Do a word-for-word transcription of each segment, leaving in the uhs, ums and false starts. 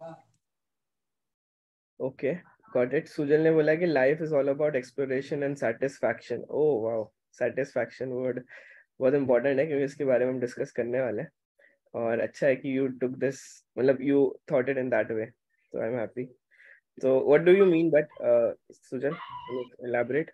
Okay, got it. Sujal ने बोला कि life is all about exploration and satisfaction. Oh wow, satisfaction word बहुत important है क्योंकि इसके बारे में हम डिस्कस करने वाले हैं। और अच्छा है कि यू टुक दिस, मतलब you thought it in that way, so I'm happy. So what do you mean by uh, Sujan, can you elaborate?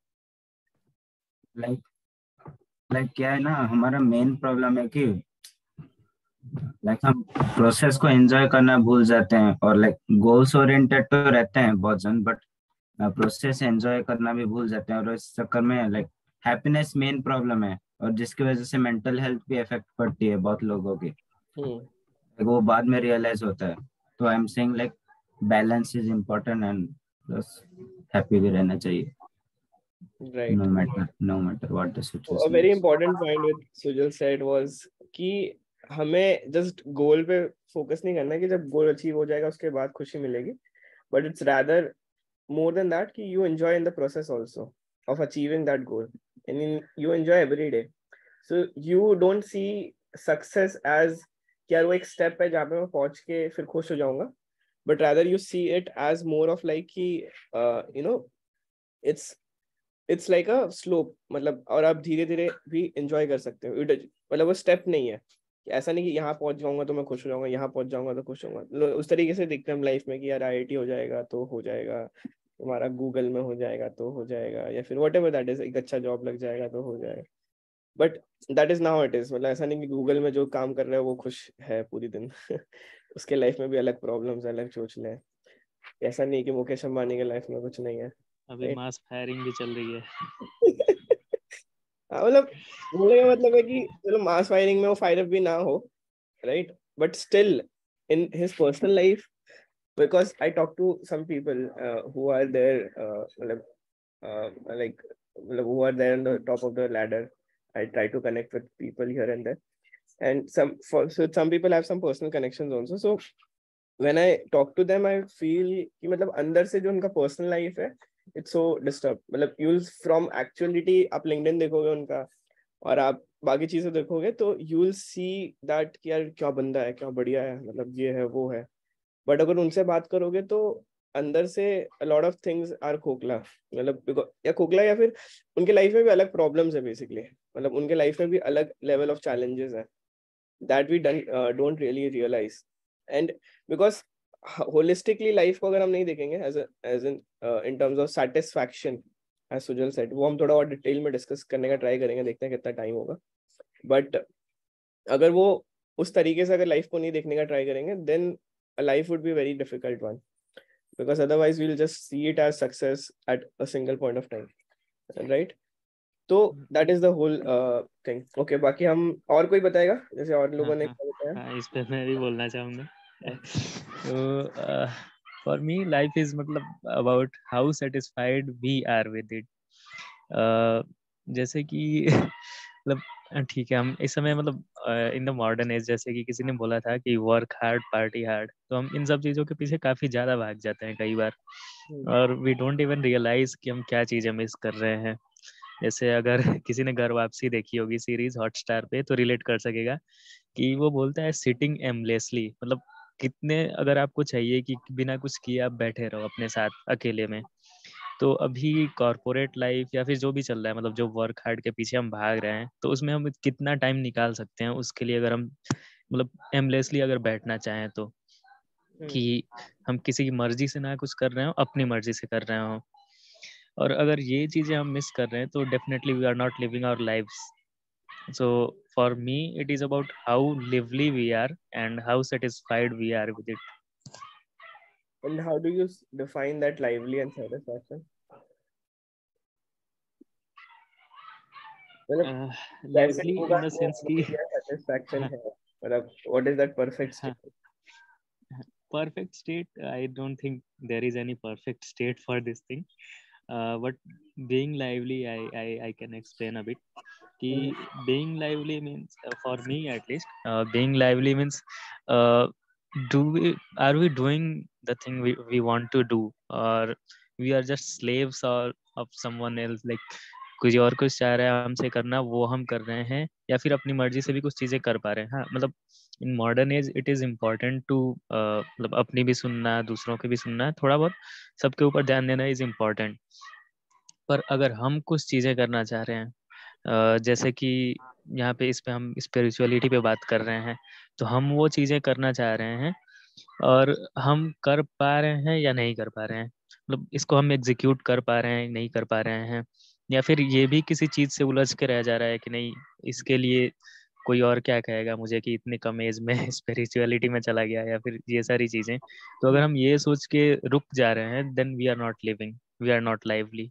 Like like क्या है ना, हमारा मेन प्रॉब्लम है कि लाइक हम प्रोसेस को एंजॉय करना भूल जाते हैं, और लाइक गोल्स ओरिएंटेड तो रहते हैं बहुत जन, बट प्रोसेस एंजॉय करना भी भूल जाते हैं, और इस चक्कर में लाइक हैप्पीनेस मेन प्रॉब्लम है, और जिसकी वजह से मेंटल हेल्थ भी इफेक्ट पड़ती है बहुत लोगों की। Hmm. Like, वो बाद में रियलाइज होता है। तो I am saying like balance is important, and plus happy भी रहना चाहिए, Right. No matter no matter what the So a situation very is. important point with Sujal said was कि हमें just goal पे focus नहीं करना है कि जब goal achieve हो जाएगा उसके बाद खुशी मिलेगी, but it's rather more than that कि you enjoy in the process also of achieving that goal, and in, you enjoy every day. So you don't see success as कि यार वो एक step है जहाँ पे मैं पहुंच के फिर खुश हो जाऊंगा, but rather you see it as more of like कि uh, you know it's it's like a slope, मतलब और आप धीरे धीरे भी enjoy कर सकते हो। It- मतलब वो step नहीं है कि ऐसा नहीं कि यहाँ पहुंच जाऊंगा तो मैं खुश हो जाऊंगा, यहाँ पहुंच जाऊंगा तो खुश होऊंगा। लो- उस तरीके से देखते हैं हम लाइफ में कि यार आई आई टी हो जाएगा तो हो जाएगा, तुम्हारा गूगल में हो जाएगा तो हो जाएगा, या फिर वट एवर दैट इज, एक अच्छा जॉब लग जाएगा तो हो जाएगा। But that is now it is, मतलब ऐसा नहीं कि गूगल में जो काम कर रहा है वो खुश है पूरी दिन उसके लाइफ में भी अलग प्रॉब्लम्स, अलग चोचले हैं। ऐसा नहीं कि मुकेश अंबानी के लाइफ में कुछ नहीं है। अभी मास फायरिंग भी चल रही है। हाँ, मतलब बोलने का मतलब है कि चलो मास फायरिंग में वो फायर अप भी ना हो, right, but still in his personal life, because I talk to some people uh, who are there, uh, मतलब, uh, like मतलब who are there on the top of the ladder. I try to connect with people here and there, and some for so some people have some personal connections also. So when I talk to them, I feel कि मतलब अंदर से जो उनका personal life है, it's so disturbed. मतलब you'll from actuality आप LinkedIn देखोगे उनका और आप बाकी चीजें देखोगे तो you'll see that कि यार क्या बंदा है, क्या बढ़िया है, मतलब ये है वो है। बट अगर उनसे बात करोगे तो अंदर से लॉट ऑफ थिंग्स आर खोखला, मतलब या खोखला या फिर उनके लाइफ में भी अलग प्रॉब्लम्स है बेसिकली, मतलब उनके लाइफ में भी अलग लेवल ऑफ चैलेंजेस है that we don't really realise. And because holistically life को अगर हम नहीं देखेंगे as as in in terms of satisfaction, as Sujal said, वो हम थोड़ा और डिटेल में डिस्कस करने का ट्राई करेंगे, देखते हैं कितना टाइम होगा। बट अगर वो उस तरीके से अगर लाइफ को नहीं देखने का ट्राई करेंगे, then a life would be a very difficult one, because otherwise we'll just see it as success at a single point of time, right? तो that is the whole uh, thing. Okay, बाकी हम और कोई बताएगा जैसे और लोगों ने क्या बताया? हाँ, इस पे मैं भी बोलना चाहूँगा। तो फॉर मी लाइफ इज मतलब about how satisfied we are with it. जैसे कि मतलब ठीक है, हम इस समय मतलब इन द मॉडर्न एज, जैसे कि किसी ने बोला था कि वर्क हार्ड पार्टी हार्ड, तो हम इन सब चीज़ों के पीछे काफ़ी ज़्यादा भाग जाते हैं कई बार, और वी डोंट इवन रियलाइज कि हम क्या चीज़ें मिस कर रहे हैं। जैसे अगर किसी ने घर वापसी देखी होगी सीरीज हॉटस्टार पे तो रिलेट कर सकेगा कि वो बोलता है सिटिंग एमलेसली, मतलब कितने अगर आपको चाहिए कि बिना कुछ किए आप बैठे रहो अपने साथ अकेले में। तो अभी कॉर्पोरेट लाइफ या फिर जो भी चल रहा है, मतलब जो वर्क हार्ड के पीछे हम भाग रहे हैं, तो उसमें हम कितना टाइम निकाल सकते हैं उसके लिए, अगर हम मतलब एमलेसली अगर बैठना चाहें तो, कि हम किसी की मर्जी से ना कुछ कर रहे हो, अपनी मर्जी से कर रहे हो। और अगर ये चीजें हम मिस कर रहे हैं तो definitely we are not living our lives. So for me, it is about how lively we are and how satisfied we are with it. And how do you define that lively and satisfaction? मतलब Uh, कैसे lively होगा in the कि sense कि मुझे satisfaction है, मतलब what is that perfect state? perfect state, I don't think there is any perfect state for this thing. Uh, but being lively, I, I I can explain a bit. Ki being lively means, uh, for me at least, uh, being lively means, uh, do we are we doing the thing we, we want to do, or we are just slaves or of someone else, like कोई और कुछ चाह रहा है हमसे करना, वो हम कर रहे हैं, या फिर अपनी मर्जी से भी कुछ चीजें कर पा रहे हैं। हाँ मतलब in modern age it is important to मतलब अपनी भी सुनना, दूसरों की भी सुनना, थोड़ा बहुत सबके ऊपर ध्यान देना इज इम्पोर्टेंट। पर अगर हम कुछ चीजें करना चाह रहे हैं, अ, जैसे कि यहाँ पे इस पे हम स्पिरिचुअलिटी पे बात कर रहे हैं, तो हम वो चीजें करना चाह रहे हैं और हम कर पा रहे हैं या नहीं कर पा रहे हैं, मतलब इसको हम एग्जीक्यूट कर पा रहे हैं नहीं कर पा रहे हैं, या फिर ये भी किसी चीज से उलझ के रह जा रहा है कि नहीं इसके लिए कोई और क्या कहेगा मुझे कि इतनी कम एज में स्पिरिचुअलिटी में चला गया, या फिर ये सारी चीजें। तो अगर हम ये सोच के रुक जा रहे हैं then we are not living, we are not lively.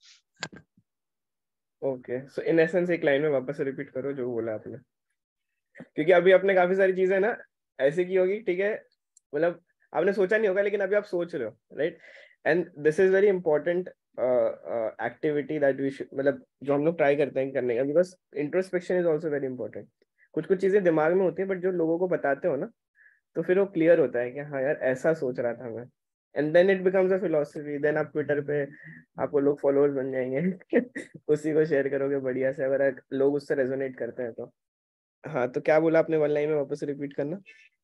Okay, so in essence एक लाइन में वापस से रिपीट करो जो बोला आपने, क्योंकि अभी आपने काफी सारी चीजें ना ऐसे की होगी, ठीक है, मतलब आपने सोचा नहीं होगा लेकिन अभी आप सोच रहे हो, right? And this is very important activity that we should, मतलब जो हम लोग ट्राई करते हैं करने का, because introspection is also very important. कुछ कुछ चीजें दिमाग में होती है, बट जो लोगों को बताते हो ना, तो फिर वो क्लियर होता है कि हाँ यार ऐसा सोच रहा था मैं, and then it becomes a philosophy. Then आप ट्विटर पे आपको लोग फॉलोअर्स बन जाएंगे उसी को शेयर करोगे बढ़िया से, अगर लोग उससे रेजोनेट करते हैं तो। हाँ, तो क्या बोला आपने, वन लाइन में वापस रिपीट करना।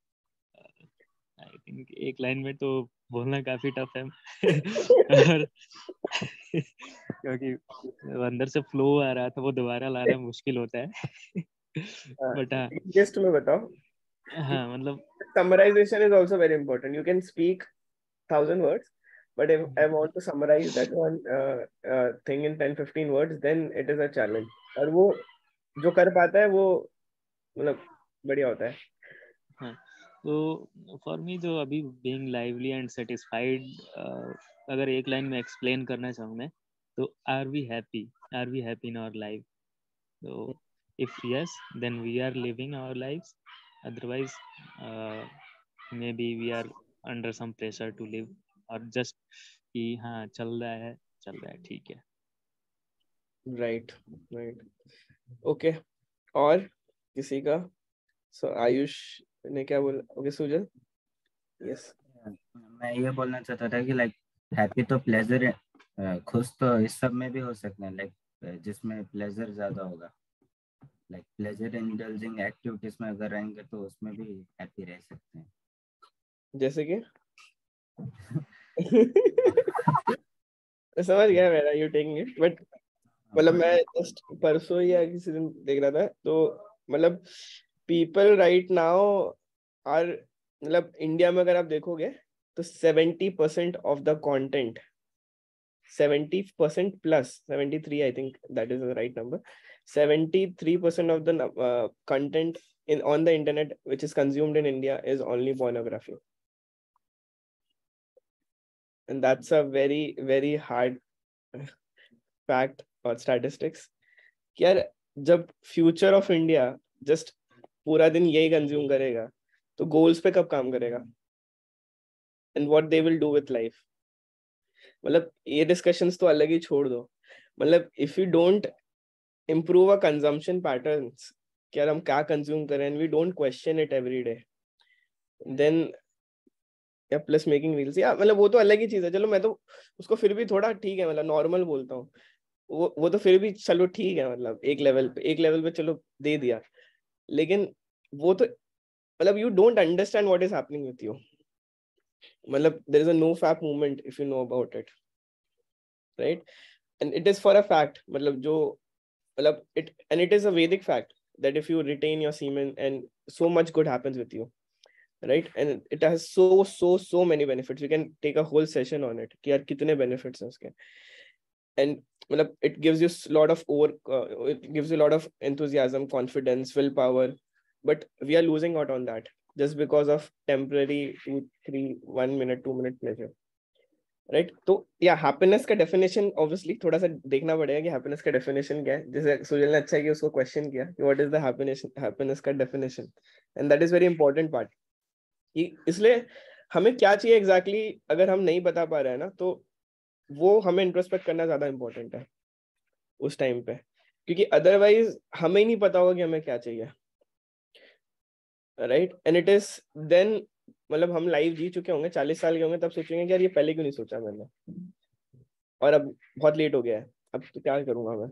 आई थिंक एक लाइन में तो बोलना काफी टफ है और क्योंकि अंदर से फ्लो आ रहा था वो दोबारा लाना मुश्किल होता है बट हाँ जस्ट में बताओ। हाँ मतलब Summarization is also very important. You can speak thousand words, but if I want to summarize that one uh, uh, thing in ten fifteen words, then it is a challenge. और वो जो कर पाता है वो मतलब बढ़िया होता है। हाँ तो फॉर मी जो अभी बीइंग लाइवली एंड सेटिस्फाइड, अगर एक लाइन में एक्सप्लेन करना चाहूँ मैं, तो are we happy, are we happy in our life? So if yes, then we are living our lives. Otherwise, uh, maybe we are under some pressure to live, or just कि हाँ चल रहा है चल रहा है ठीक है। Right, right. Okay. और किसी का? So आयुष ने क्या बोला? Okay, सुजल. Yes. मैं ये बोलना चाहता था कि लाइक हैप्पी तो प्लेजर है, खुश तो इस सब में भी हो सकते हैं, लाइक जिसमें प्लेजर ज्यादा होगा, लाइक प्लेजर इंडल्जिंग एक्टिविटीज में अगर रहेंगे तो उसमें भी हैप्पी रह सकते हैं। जैसे कि समझ गया मेरा, यू टेकिंग इट, बट मतलब मैं जस्ट परसों या किसी दिन देख रहा था, तो मतलब पीपल राइट नाउ आर, मतलब इंडिया में अगर आप देखोगे तो seventy percent of the content, seventy percent plus seventy three, I think that is the right number, seventy three percent of the uh, content in on the internet which is consumed in India is only pornography. And that's a very very hard fact or statistics कि यार जब future of India just पूरा दिन यही consume करेगा तो goals पे कब काम करेगा, and what they will do with life. मतलब ये डिस्कशंस तो अलग ही छोड़ दो, मतलब if you don't improve our consumption patterns कि यार हम क्या कंज्यूम करें, and we don't question it every day, then या प्लस मेकिंग रील्स, या मतलब वो तो अलग ही चीज है। चलो मैं तो उसको फिर भी थोड़ा ठीक है, मतलब नॉर्मल बोलता हूँ, वो वो तो फिर भी चलो ठीक है, मतलब एक लेवल पे एक लेवल पे चलो दे दिया, लेकिन वो तो मतलब you don't understand what is happening with you, मतलब there is a no fap movement if you know about it, right? And it is for a fact, मतलब जो मतलब it and it is a Vedic fact that if you retain your semen and so much good happens with you, right? And it has so so so many benefits. We can take a whole session on it कि यार कितने benefits हैं उसके, and मतलब it gives you a lot of over uh, it gives you a lot of enthusiasm, confidence, willpower, but we are losing out on that just because of temporary two three one minute two minute pleasure, right? तो या happiness का definition obviously थोड़ा सा देखना पड़ेगा कि happiness का definition क्या है। जैसे सुजल ने अच्छा कि उसको क्वेश्चन किया कि what is the happiness, happiness का definition, and that is very important part कि इसलिए हमें क्या चाहिए एग्जैक्टली exactly, अगर हम नहीं बता पा रहे हैं ना, तो वो हमें इंट्रोस्पेक्ट करना ज्यादा इंपॉर्टेंट है उस टाइम पे, क्योंकि अदरवाइज हमें ही नहीं पता होगा कि हमें क्या चाहिए, right? And it is then, मतलब हम लाइफ जी चुके होंगे, चालीस साल के होंगे, तब सोचेंगे कि यार ये पहले क्यों नहीं सोचा मैंने, और अब बहुत लेट हो गया है, अब तो क्या करूंगा मैं,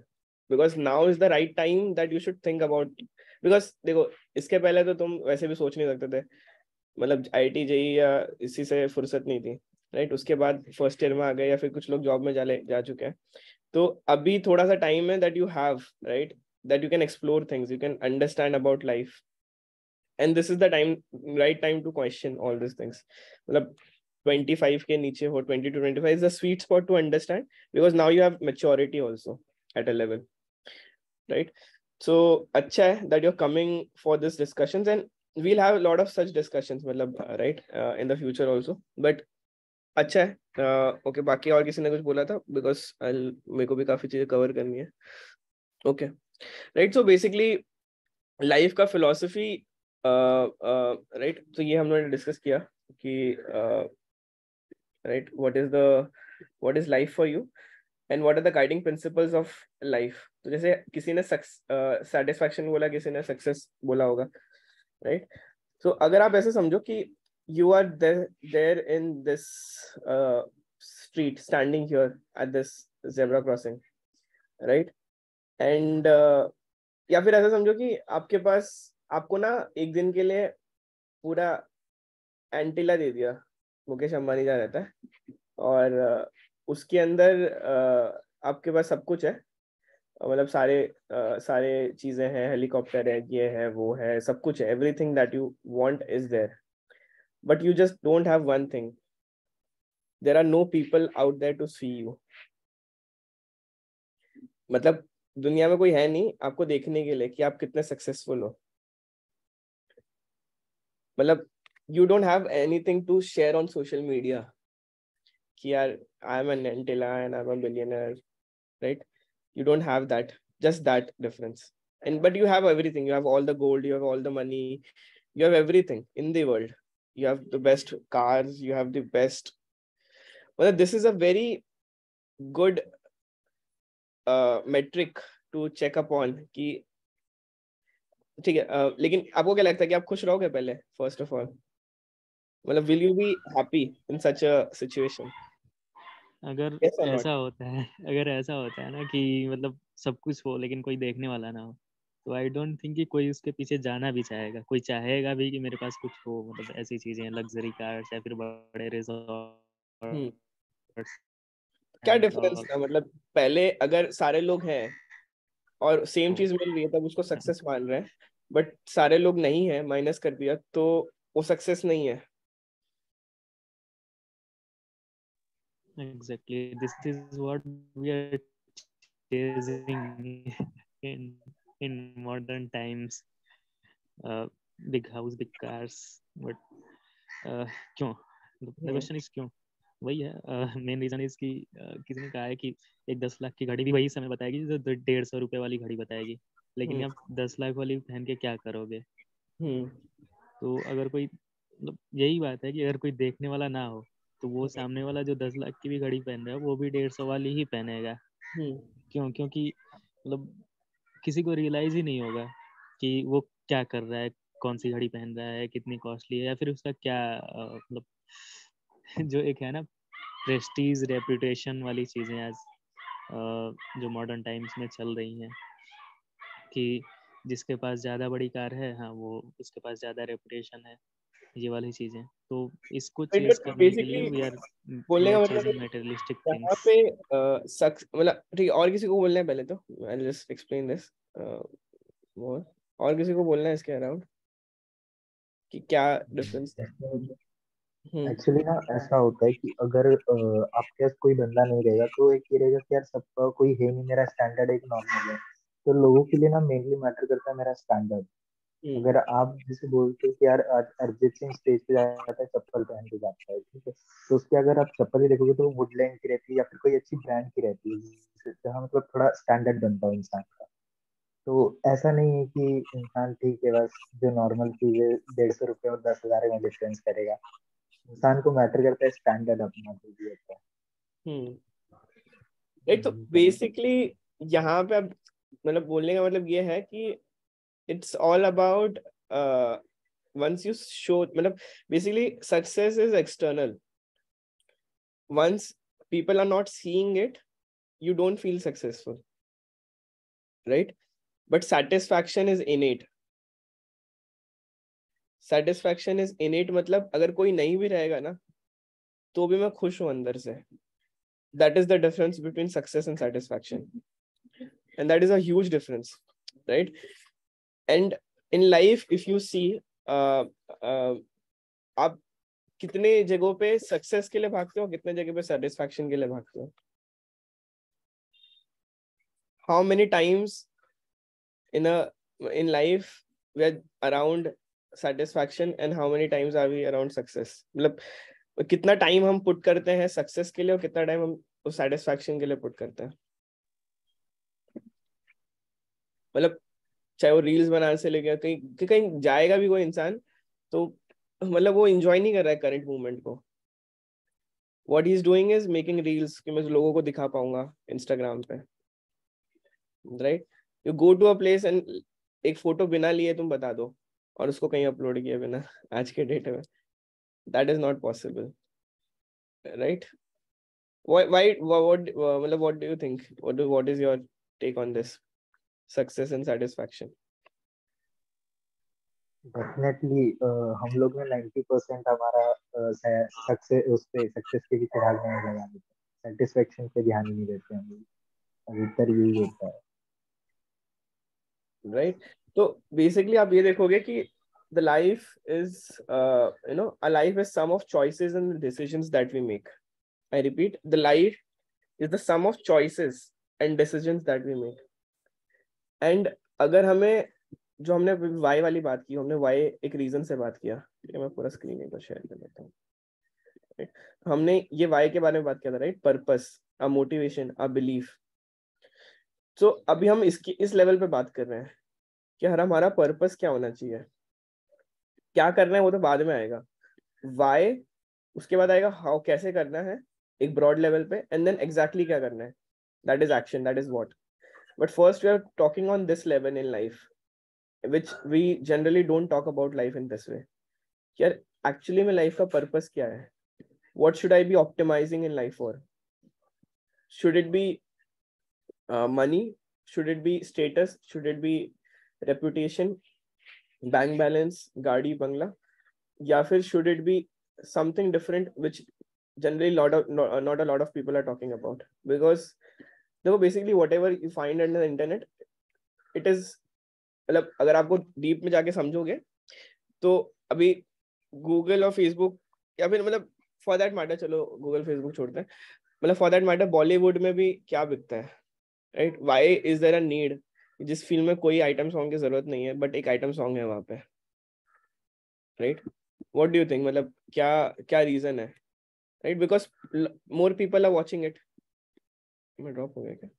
because now is the right time that you should think about. Because देखो इसके पहले तो तुम वैसे भी सोच नहीं सकते थे, मतलब आई टी जेई या इसी से फुर्सत नहीं थी, राइट? उसके बाद फर्स्ट ईयर में आ गए, या फिर कुछ लोग जॉब में जा जा चुके हैं. तो अभी थोड़ा सा टाइम है that you have, right, that you can explore things, you can understand about life, and this is the time, right time to question all these things. मतलब twenty-five के नीचे हो, twenty to twenty-five is the sweet spot to understand, because now you have maturity also at a level, right? So अच्छा है that you're coming for this discussions, and we'll have a lot of such discussions, मतलब uh, right, uh, in the future also. But अच्छा है. Okay okay, बाकी और किसी ने कुछ बोला था, बिकॉज मेरे को भी काफी चीजें कवर करनी है. Okay, right. So basically life का फिलोसफी, राइट, तो ये हम लोगों ने डिस्कस किया कि right what is the what is life for you and what are the guiding principles of life. तो जैसे किसी ने सेटिस्फैक्शन बोला, किसी ने सक्सेस बोला होगा, राइट? तो अगर आप ऐसे समझो कि you are there there in this uh, street, standing here at this zebra crossing, right? And uh, या फिर ऐसा समझो कि आपके पास, आपको ना एक दिन के लिए पूरा एंटीला दे दिया, मुकेश अंबानी जहाँ रहता है, और uh, उसके अंदर uh, आपके पास सब कुछ है, मतलब सारे uh, सारे चीजें हैं, हेलीकॉप्टर है, ये है, वो है, सब कुछ है, everything that you want is there. But you just don't have one thing. There are no people out there to see you. मतलब दुनिया में कोई है नहीं आपको देखने के लिए कि आप कितने सक्सेसफुल हो. मतलब you don't have anything to share on social media कि यार I am an antilla and I'm a billionaire, right? You don't have that. Just that difference. And but you have everything. You have all the gold. You have all the money. You have everything in the world. You have the best cars, you have the best. Well, this is a very good uh, metric to check upon कि ठीक है, uh, लेकिन आपको क्या लगता है कि आप खुश रहोगे पहले, फर्स्ट ऑफ ऑल? मतलब will you be happy in such a situation? अगर yes ऐसा होता है अगर ऐसा होता है ना कि मतलब सब कुछ हो लेकिन कोई देखने वाला ना हो, तो आई डोंट थिंक कि कोई उसके पीछे जाना भी चाहेगा. कोई चाहेगा भी कि मेरे पास कुछ हो, मतलब ऐसी चीजें, लग्जरी कार्स या फिर बड़े रिजॉर्ट. क्या डिफरेंस था? मतलब पहले अगर सारे लोग हैं और सेम चीज मिल रही है तब उसको सक्सेस मान रहे हैं, बट सारे लोग नहीं है, माइनस कर दिया तो वो सक्सेस नहीं है. Exactly, this is what we are chasing in in modern times. Uh, big house, big cars, but uh, क्यों? The question is क्यों? वही है मेन रीजन इज कि uh, किसी ने कहा है कि एक दस लाख की घड़ी भी वही समय बताएगी जो डेढ़ सौ रुपए वाली घड़ी बताएगी, लेकिन आप दस लाख वाली पहन के क्या करोगे? तो अगर कोई, मतलब यही बात है कि अगर कोई देखने वाला ना हो तो वो सामने वाला जो दस लाख की भी घड़ी पहन रहा है वो भी डेढ़ सौ वाली ही पहनेगा. क्यों? क्योंकि मतलब किसी को रियलाइज ही नहीं होगा कि वो क्या कर रहा है, कौन सी घड़ी पहन रहा है, कितनी कॉस्टली है, या फिर उसका क्या मतलब जो एक है ना प्रेस्टीज रेपुटेशन वाली चीज़ें आज जो मॉडर्न टाइम्स में चल रही हैं कि जिसके पास ज़्यादा बड़ी कार है, हाँ वो उसके पास ज़्यादा रेपुटेशन है, ये वाली चीज़ें. तो इसको चेज करने के लिए we are we are chasing materialistic things. यहाँ पे सक्स मतलब ठीक है, और किसी को बोलना है पहले तो I will just explain this more. और किसी को बोलना है इसके अराउंड कि क्या डिफरेंस है? एक्चुअली ना ऐसा होता है कि अगर आपके पास कोई बंदा नहीं रहेगा तो एक ये रहेगा कि यार सबका कोई है नहीं, मेरा स्टैंडर्ड एक नॉर्मल है. तो लोगों के लिए ना मेनली मैटर करता है मेरा स्टैंडर्ड. अगर आप जैसे बोलते हो कि यार अरिजीत सिंह स्टेज पे जाता है चप्पल पहन के जाता है, ठीक है, तो उसके अगर आप चप्पल ही देखोगे तो वुडलैंड की रहती है या फिर कोई अच्छी ब्रांड की रहती है जहाँ मतलब थोड़ा स्टैंडर्ड बनता है इंसान का. तो ऐसा नहीं है कि इंसान ठीक है बस जो नॉर्मल चीज है डेढ़ सौ रुपये और दस हजार में डिफरेंस करेगा. इंसान को मैटर करता है स्टैंडर्ड अपना जो भी होता है. हम्म तो बेसिकली यहाँ पे अब मतलब बोलने का मतलब ये है कि it's all about once you show, मतलब basically success is external. Once people are not seeing it, you don't feel successful. right? But satisfaction is innate. Satisfaction is innate मतलब अगर कोई नहीं भी रहेगा ना तो भी मैं खुश हूं अंदर से. That is the difference between success and satisfaction, and that is a huge difference, right? And in life, if you see, uh, uh, आप कितने जगहों पे सक्सेस के लिए भागते हो, कितने जगह पे सेटिस्फैक्शन के लिए भागते हो? How many times in a in life we are around satisfaction and how many times are we around success? मतलब कितना टाइम हम पुट करते हैं सक्सेस के लिए और कितना टाइम हम उस सेटिस्फैक्शन के लिए पुट करते हैं? मतलब चाहे वो रील्स बनाने से लेकर कहीं कहीं जाएगा भी कोई इंसान तो मतलब वो एंजॉय नहीं कर रहा है करंट मोमेंट को. What he is doing is making reels कि मैं लोगों को दिखा पाऊंगा इंस्टाग्राम पे, right? You go to a place and एक फोटो बिना लिए तुम बता दो और उसको कहीं अपलोड किए बिना आज के डेट में, that is not possible, right? Why why what मतलब what do you think, what what is your take on this success and satisfaction? Definitely हम लोग ने नाइंटी परसेंट हमारा सक्सेस उस पे सक्सेस के पीछे भागने में लगा देते हैं, सेटिस्फेक्शन पे ध्यान ही नहीं देते हम लोग. अधिकतर यही होता है, राइट? तो बेसिकली आप ये देखोगे कि the life is uh, you know a life is sum of choices and decisions that we make. I repeat, the life is the sum of choices and decisions that we make. And अगर हमें जो हमने Y वाली बात की, हमने Y एक reason से बात किया, ठीक है? मैं पूरा स्क्रीन एक बार शेयर कर देता हूँ, राइट? हमने ये वाई के बारे में बात किया था, right? Purpose, a motivation, a belief. तो अभी हम इसकी इस लेवल पे बात कर रहे हैं कि हर हमारा पर्पस क्या होना चाहिए, क्या करना है वो तो बाद में आएगा. वाई उसके बाद आएगा हाउ, कैसे करना है एक ब्रॉड लेवल पे, एंड देन एग्जैक्टली क्या करना है, that is action, that is what. But first we are talking on this level in life which we generally don't talk about life in this way. यार actually में life का purpose क्या है? What should I be optimizing in life for? Should it be uh, money? Should it be status? Should it be reputation, bank balance, गाड़ी बंगला? या फिर should it be something different which generally lot of not, not a lot of people are talking about? Because देखो basically whatever you find on the internet, it is मतलब अगर आपको deep में जाके समझोगे तो अभी गूगल और फेसबुक या फिर मतलब फॉर दैट मैटर, चलो गूगल फेसबुक छोड़ते हैं, मतलब फॉर दैट मैटर बॉलीवुड में भी क्या बिकता है, right? Why is there a need? जिस फिल्म में कोई आइटम सॉन्ग की जरूरत नहीं है बट एक आइटम सॉन्ग है वहां पे, right? What do you think, मतलब क्या क्या रीजन है, right? Because more people are watching it. मैं ड्रॉप हो गया क्या?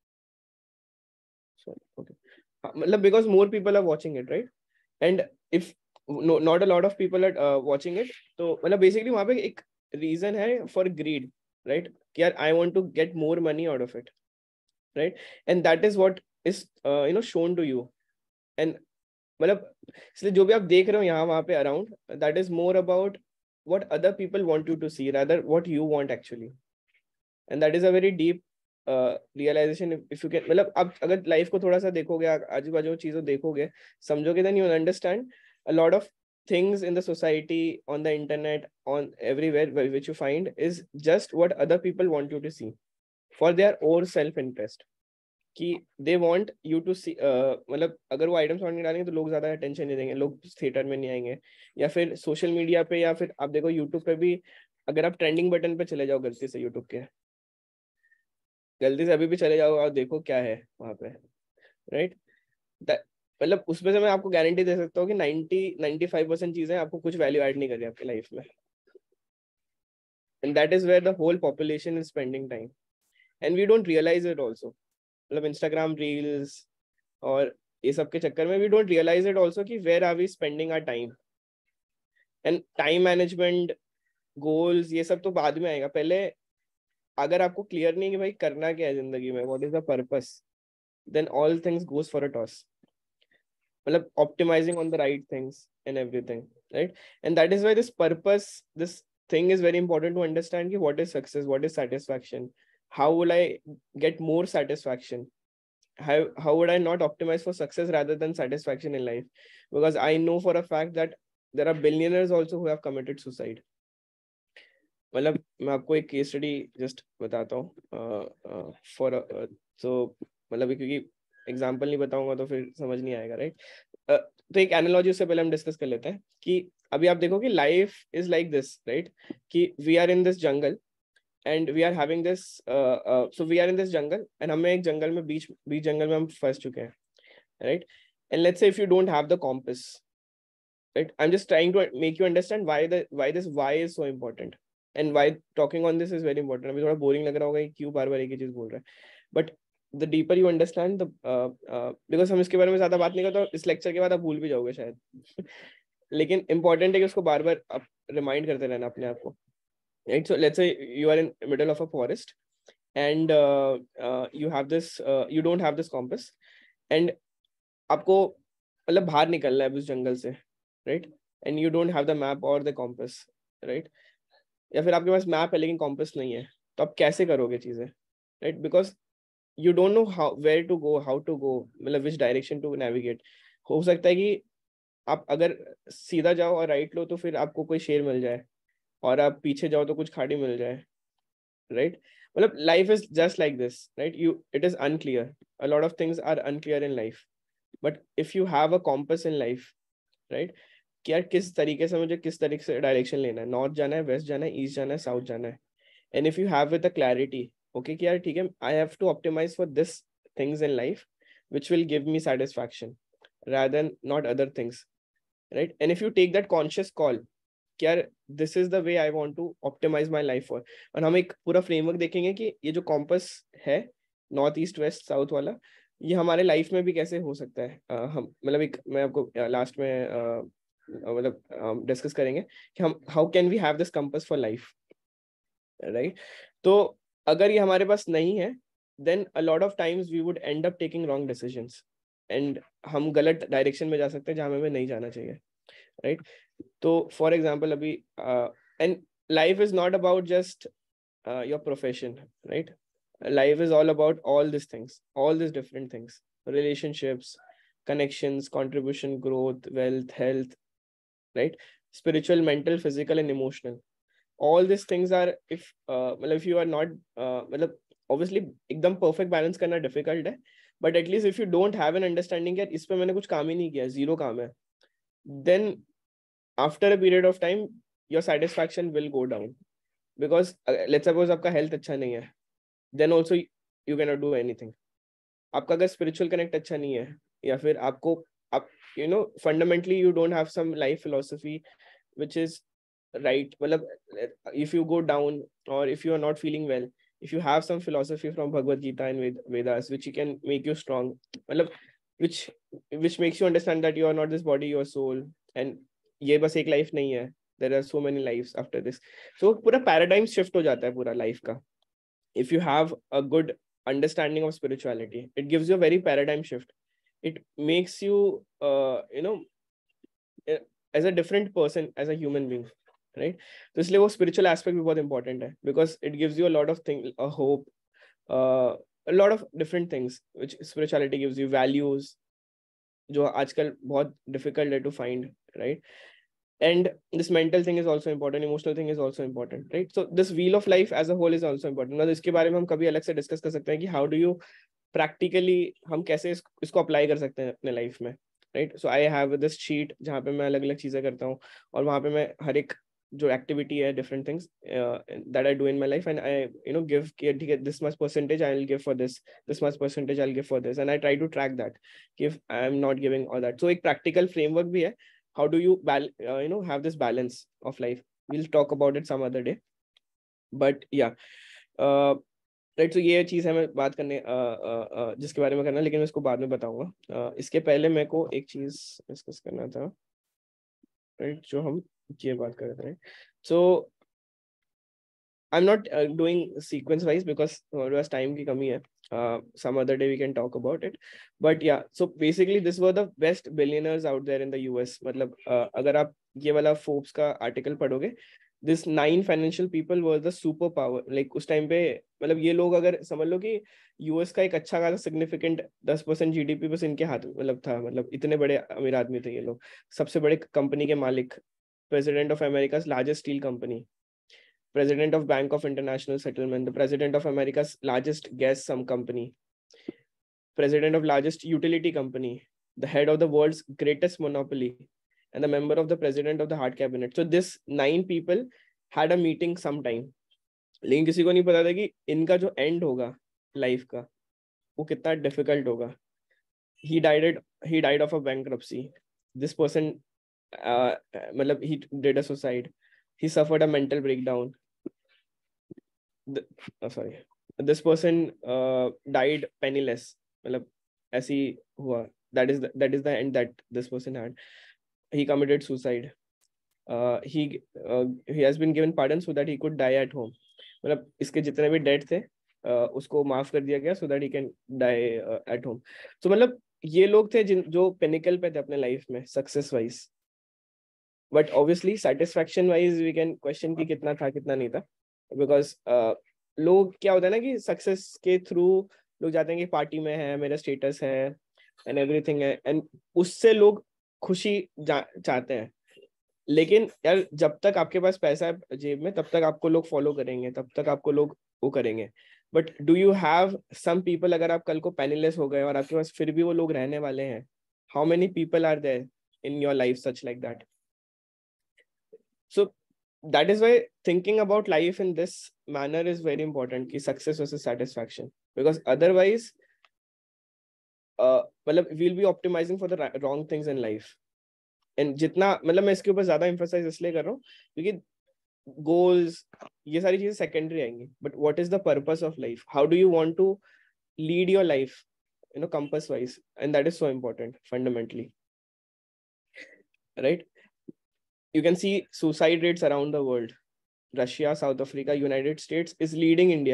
Sorry, okay. मतलब because more people are watching it, right? And if no, not a lot of people are uh, watching it, तो मतलब basically वहाँ पे एक reason है for greed, right? कि यार I want to get more money out of it, right? And that is what is uh, you know shown to you. And मतलब इसलिए जो भी आप देख रहे हो यहाँ वहाँ पे around, that is more about what other people want you to see rather what you want actually. And that is a very deep realisation if you can. मतलब आप अगर लाइफ को थोड़ा सा देखोगे, आजू बाजू चीजों देखोगे, समझोगे, then you understand a lot of things in the society, on the internet, on everywhere which you find is just what other people want you to see for their own self interest. कि they want you to see uh, मतलब अगर वो item song नहीं डालेंगे तो लोग ज्यादा attention नहीं देंगे, लोग थिएटर में नहीं आएंगे, या फिर सोशल मीडिया पे, या फिर आप देखो यूट्यूब पे भी अगर आप ट्रेंडिंग बटन पे चले जाओ गलती से, यूट्यूब के गलती से अभी भी चले जाओ और देखो क्या है वहां पे, राइट? मतलब उसमें से मैं आपको गारंटी दे सकता हूँ कि नाइंटी नाइंटी फाइव परसेंट चीजें आपको कुछ वैल्यू ऐड नहीं कर रही आपकी लाइफ में. And that is where the whole population is spending time and we don't realise it also. मतलब इंस्टाग्राम रील्स और ये सब के चक्कर में we don't realise it also कि where are we spending our time. And time management, goals, ये सब तो बाद में आएगा. पहले अगर आपको क्लियर नहीं है कि भाई करना क्या है जिंदगी में, what is the purpose, then all things goes for a toss. मतलब optimising on the right things and everything, right? And that is why this purpose, this thing is very important to understand कि what is success, what is satisfaction, how will I get more satisfaction, how how would I not optimize for success rather than satisfaction in life? Because I know for a fact that there are billionaires also who have committed suicide. मतलब मैं आपको एक case study just बताता हूँ for so मतलब क्योंकि example नहीं बताऊंगा तो फिर समझ नहीं आएगा, राइट? तो एक एनालॉजी उससे पहले हम डिस्कस कर लेते हैं कि अभी आप देखो कि life is like this, right? कि we are in this jungle and we are having this, so we are in this jungle and हमें एक जंगल में बीच बीच जंगल में हम फंस चुके हैं, right? And let's say if you don't have the compass, right? I am just trying to make you understand why the why this why is so important and why talking on this is very important. अभी थोड़ा boring लग रहा होगा क्यों बार बार एक ही चीज बोल रहा है, but the deeper you understand the, because हम इसके बारे में ज्यादा बात नहीं करते, इस लेक्चर के बाद आप भूल भी जाओगे शायद लेकिन इंपॉर्टेंट है कि उसको बार बार आप रिमाइंड करते रहना अपने आप को, right? So let's say you are in middle of a forest and you have this, you don't have this compass and आपको मतलब बाहर निकलना है उस जंगल से, right? And you don't have the map और द कॉम्पस, राइट? या फिर आपके पास मैप है लेकिन कॉम्पस नहीं है, तो आप कैसे करोगे चीजें, right? Because you don't know how where to go, how to go, मतलब विच डायरेक्शन टू नेविगेट. हो सकता है कि आप अगर सीधा जाओ और राइट लो तो फिर आपको कोई शेर मिल जाए, और आप पीछे जाओ तो कुछ खाड़ी मिल जाए, राइट? मतलब life is just like this, right? You it is unclear, a lot of things are unclear in life, but if you have a compass in life, right, कि यार किस तरीके से मुझे किस तरीके से डायरेक्शन लेना है, नॉर्थ जाना है, वेस्ट जाना है, ईस्ट जाना है, साउथ जाना है, and if you have with the clarity, okay, कि यार ठीक है, I have to optimize for this things in life which will give me satisfaction rather than not other things, right? And if you take that conscious call कि यार this is the way I want to optimize my life for, और हम एक पूरा framework देखेंगे कि ये जो कॉम्पस है नॉर्थ ईस्ट वेस्ट साउथ वाला, ये हमारे लाइफ में भी कैसे हो सकता है. uh, हम मतलब एक मैं आपको लास्ट में uh, मतलब डिस्कस करेंगे कि हम how can we have this compass for life, right? तो अगर ये हमारे पास नहीं है then a lot of times we would end up taking wrong decisions and हम गलत डायरेक्शन में जा सकते हैं जहां हमें नहीं जाना चाहिए, राइट? तो फॉर एग्जांपल अभी and life is not about just your profession, right? Life is all about all this things, all this different things, relationships, connections, contribution, growth, wealth, health, right? Spiritual, mental, physical, and emotional. All these things are, if uh, if you are not uh, obviously एकदम perfect balance करना difficult है, but at least if you don't have an understanding that इस पे मैंने कुछ काम ही नहीं किया, zero काम है, then after a period of time your satisfaction will go down, because uh, let's suppose आपका health अच्छा नहीं है, then also you cannot do anything. आपका अगर spiritual connect अच्छा नहीं है, या फिर आपको आप you know fundamentally you don't have some life philosophy which is right, मतलब if you go down or if you are not feeling well, if you have some philosophy from Bhagavad Gita and Ved- Vedas which you can make you strong, मतलब which which makes you understand that you are not this body, your soul, and ये बस एक life नहीं है, there are so many lives after this. So पूरा paradigm shift हो जाता है पूरा life का. If you have a good understanding of spirituality, it gives you a very paradigm shift. It makes you uh, you know as a different person, as a human being, right? तो इसलिए वो spiritual aspect भी बहुत important है, because it gives you a lot of things, a hope, uh, a lot of different things which spirituality gives you, values जो आजकल बहुत difficult है to find, right? And this mental thing is also important, emotional thing is also important, right? So this wheel of life as a whole is also important. now इसके बारे में हम कभी अलग से discuss कर सकते हैं कि how do you practically हम कैसे इस, इसको apply कर सकते हैं अपने life में, right? So I have this sheet जहाँ पे मैं अलग अलग चीजें करता हूँ, और वहाँ पे मैं हर एक जो activity है, different things uh, that I do in my life, and I you know give ठीक है this much percentage I will give for this, this much percentage I'll give for this, and I try to track that if I am not giving all that. So एक practical framework भी है. How do you bal- uh, you know have this balance of life? We'll talk about it some other day, but yeah, uh, right. So ये चीज है मैं बात करने uh, uh, uh, जिसके बारे में करना, लेकिन मैं इसको बाद में बताऊंगा. uh, इसके पहले मेरे को एक चीज डिस्कस करना था, right? जो हम ये बात कर रहे थे. So I'm not uh, doing sequence wise because हमारे पास time की कमी है. Uh, some other day we can talk about it, but yeah, so basically this were the best billionaires out there in the U S. मतलब uh, अगर आप ये वाला Forbes का article पढ़ोगे, this nine financial people were the super power. Like उस time पे मतलब ये लोग अगर समझ लो कि यूएस का एक अच्छा खासा सिग्निफिकेंट दस परसेंट जीडीपी बस इनके हाथ में मतलब था. मतलब इतने बड़े अमीर आदमी थे ये लोग. सबसे बड़े कंपनी के मालिक, president of America's largest steel company, president of Bank of International Settlement, the president of America's largest gas sum company, president of largest utility company, the head of the world's greatest monopoly, and the member of the president of the hard cabinet. So this nine people had a meeting sometime. लेकिन किसी को नहीं पता था कि इनका जो and होगा लाइफ का वो कितना डिफिकल्ट होगा. he died he died of a bankruptcy. This person uh, मतलब he did a suicide. He suffered a mental breakdown. The, oh, sorry this person uh, died penniless. मतलब ऐसी हुआ. That is the, that is the end that this person had. He committed suicide. Uh, he uh, he has been given pardon so that he could die at home. मतलब इसके जितने भी date थे uh, उसको माफ कर दिया गया so that he can die uh, at home. So मतलब ये लोग थे जिन जो पिनिकल पे थे अपने लाइफ में success wise. But obviously satisfaction wise we can question कि कितना था कितना नहीं था. बिकॉज uh, लोग क्या होता है ना कि सक्सेस के थ्रू लोग जाते हैं कि पार्टी में है, मेरा स्टेटस है एंड एवरीथिंग है, एंड उससे लोग खुशी चाहते हैं. लेकिन यार जब तक आपके पास पैसा है जेब में तब तक आपको लोग फॉलो करेंगे, तब तक आपको लोग वो करेंगे. But do you have some people, अगर आप कल को पेनीलेस हो गए और आपके पास फिर भी वो लोग रहने वाले हैं, how many people are there in your life such like that? So that is why thinking about life in this manner is very important, ki success versus satisfaction, because otherwise uh matlab we'll be optimizing for the wrong things in life. And jitna matlab main iske upar zyada emphasize isliye kar raha hu kyunki goals ye sari cheezein secondary आएंगी, but what is the purpose of life? How do you want to lead your life, you know, compass wise? And that is so important fundamentally, right? You can see suicide rates around the world. Russia, South Africa, United States is leading India.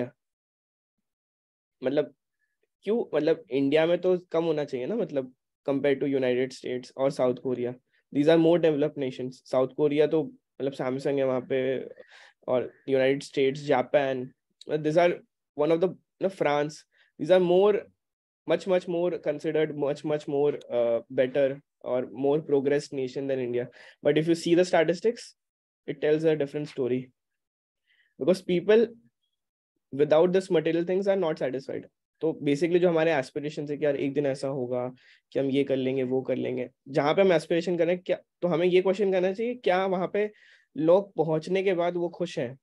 मतलब क्यों? मतलब India में तो कम होना चाहिए ना, मतलब compared to United States और South Korea. These are more developed nations. South Korea तो मतलब Samsung है वहाँ पे, और United States, Japan. These are one of the, you know, France. These are more, much much more considered, much much more uh, better or more progressed nation than India. But if you see the statistics, it tells a different story, because people without this material things are not satisfied. तो basically जो हमारे aspiration है कि यार एक दिन ऐसा होगा कि हम ये कर लेंगे वो कर लेंगे, जहाँ पे हम एस्पिरेशन करें क्या, तो हमें ये क्वेश्चन करना चाहिए क्या वहाँ पे लोग पहुंचने के बाद वो खुश हैं,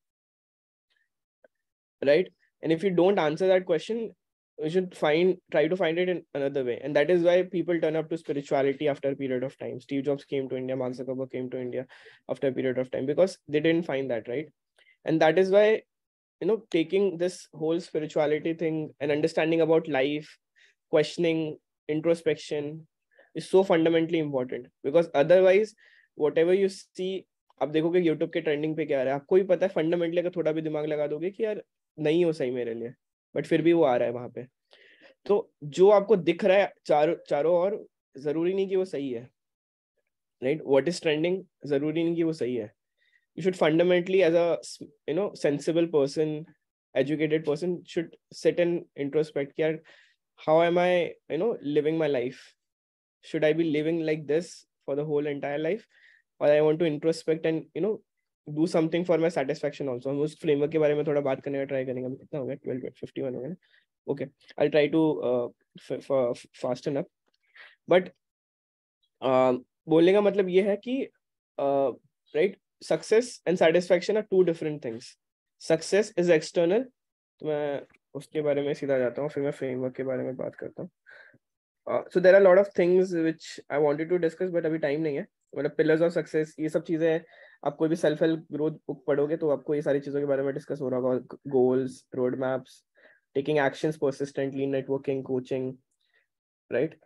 right? And if you don't answer that question, you should find try to find it in another way. And that is why people turn up to spirituality after a period of time. Steve Jobs came to India, Mark Zuckerberg came to India after a period of time, because they didn't find that, right? And that is why, you know, taking this whole spirituality thing and understanding about life, questioning, introspection is so fundamentally important. Because otherwise whatever you see, आप देखोगे YouTube के trending पे क्या आ रहा है, आपको भी पता है फंडामेंटली, अगर थोड़ा भी दिमाग लगा दोगे कि यार नहीं हो सही मेरे लिए, बट फिर भी वो आ रहा है वहां पे. तो जो आपको दिख रहा है चारों चारों और, जरूरी नहीं कि वो सही है, राइट? व्हाट इज ट्रेंडिंग जरूरी नहीं कि वो सही है. You should fundamentally as a, you know, sensible person, educated person, should sit and introspect, यार how am I, you know, living my life? Should I be living like this for the whole entire life, और I want to introspect and, you know, do something for my satisfaction also. हम उस framework के बारे में थोड़ा बात करने का ट्राई करेंगे. कितना हो गया? ट्वेल्व फिफ्टी वन हो गया ना. Okay, I try to fasten up. But बोलने का मतलब ये है कि right, success and satisfaction are two different things. Success is external, तो मैं उसके बारे में सीधा जाता हूँ, फिर मैं फ्रेमवर्क के बारे में बात करता हूँ. So there are lot of things which I wanted to discuss, but अभी टाइम नहीं है. मतलब पिलर्स ऑफ सक्सेस, ये सब चीजें आप कोई भी सेल्फ हेल्प ग्रोथ बुक पढ़ोगे तो आपको ये सारी चीजों के बारे में डिस्कस हो रहा होगा. Goals, road maps, taking actions persistently, networking, coaching, right?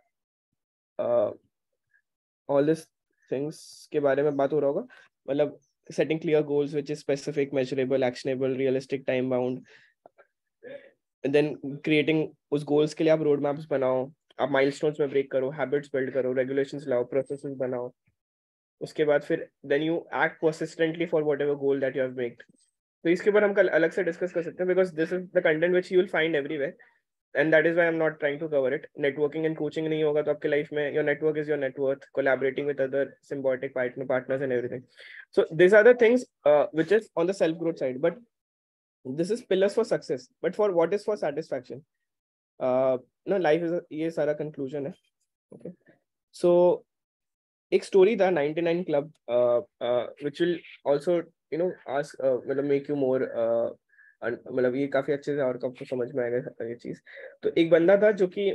All this things के बारे में बात हो रहा होगा. मतलब setting clear goals which is specific, measurable, actionable, realistic, time bound, and then creating उस गोल्स के लिए आप रोड मैप्स बनाओ, आप माइलस्टोन्स में ब्रेक करो, हैबिट्स बिल्ड करो, रेगुलेशंस लाओ, प्रोसेसेस बनाओ, उसके बाद फिर then you act persistently for whatever goal that you have made. तो इसके ऊपर हम कल अलग से डिस्कस कर सकते हैं, because this is the content which you will find everywhere, and that is why I am not trying to cover it. Networking and coaching नहीं होगा तो आपके लाइफ में your network is your net worth, collaborating with other symbiotic partner partners and everything. So these are the things uh, which is on the self growth side, but this is pillars for success. But for what is for satisfaction, uh no life is ये सारा conclusion है. Okay, so एक story था ninety-nine Club, uh, uh, which will also you know ask uh, मतलब make you more uh, मतलब ये काफी अच्छे से और आपको समझ में आएगा ये चीज. तो एक बंदा था जो कि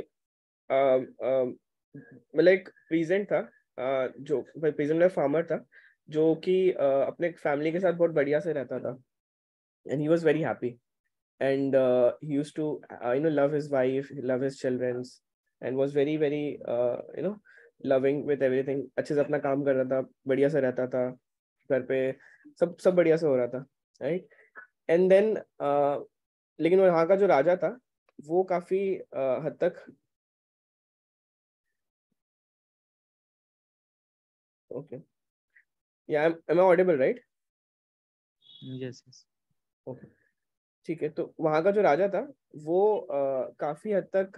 मतलब एक प्रेजेंट था, uh, जो प्रेजेंट में फार्मर था जो कि uh, अपने फैमिली के साथ बहुत बढ़िया से रहता था, and he was very happy, and uh, he used to uh, you know love his wife, love his children, and was very very uh, you know loving with everything. अच्छे से अपना काम कर रहा था, बढ़िया से रहता था, घर पे सब सब बढ़िया से हो रहा था, राइट. एंड देन लेकिन वहाँ का जो राजा था वो काफी uh, हद तक ओके या am I audible, right? yes yes okay ठीक है. तो वहाँ का जो राजा था वो uh, काफी हद तक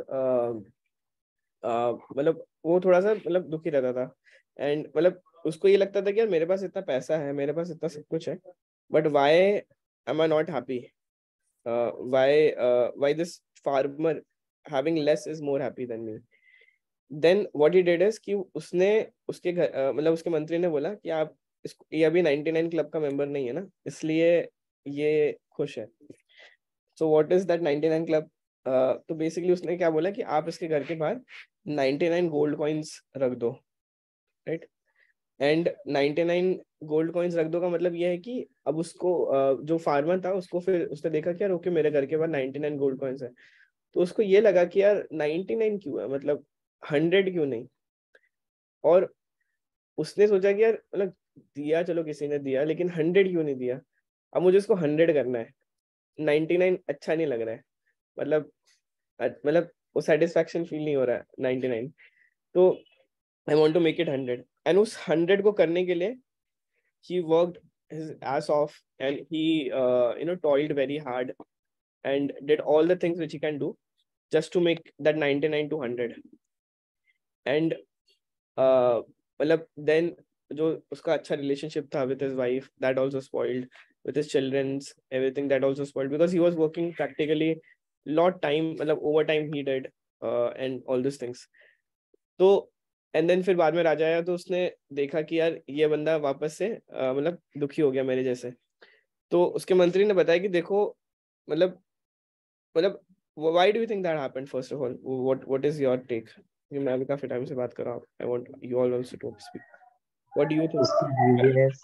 मतलब वो थोड़ा सा मतलब दुखी रहता था, एंड मतलब उसको ये लगता था कि यार मेरे पास इतना पैसा है, मेरे पास इतना सब कुछ है, but why am I not happy, why why this farmer having less is more happy then me. Then what he did is कि उसने उसके घर uh, मतलब उसके मंत्री ने बोला कि आप इसको, ये अभी ninety-nine क्लब का मेंबर नहीं है ना, इसलिए ये खुश है. So what is that ninety-nine club? तो बेसिकली उसने क्या बोला कि आप इसके घर के बाहर ninety-nine गोल्ड कॉइन्स रख दो, right. And ninety-nine gold coins रख दो का मतलब ये है कि अब उसको uh, जो फार्मर था उसको फिर उसने देखा कि यार ओके मेरे घर के बाहर ninety-nine गोल्ड कॉइन्स है, तो उसको ये लगा कि यार ninety-nine क्यों है, मतलब one hundred क्यों नहीं. और उसने सोचा कि यार मतलब दिया चलो किसी ने दिया, लेकिन one hundred क्यों नहीं दिया, अब मुझे इसको one hundred करना है. ninety-nine अच्छा नहीं लग रहा है, मतलब मतलब वो सेटिस्फैक्शन फील नहीं हो रहा है ninety-nine, तो I want to make it one hundred. एंड उस one hundred को करने के लिए he worked his ass off, and he uh, you know toiled very hard and did all the things which he can do just to make that ninety-nine to one hundred. and uh, मतलब then जो उसका अच्छा relationship था with his wife, that also spoiled, with his children's everything, that also spoiled, because he was working practically lot time, मतलब overtime he did uh, and all these things. तो and then फिर बाद में राजा आया तो उसने देखा कि यार ये बंदा वापस से uh, मतलब दुखी हो गया मेरे जैसे. तो उसके मंत्री ने बताया कि देखो मतलब मतलब why do you think that happened, first of all what what is your take. मैं अभी काफी टाइम से बात कर रहा हूँ, I want you all also to speak. What do you think? उसकी ग्रीडीनेस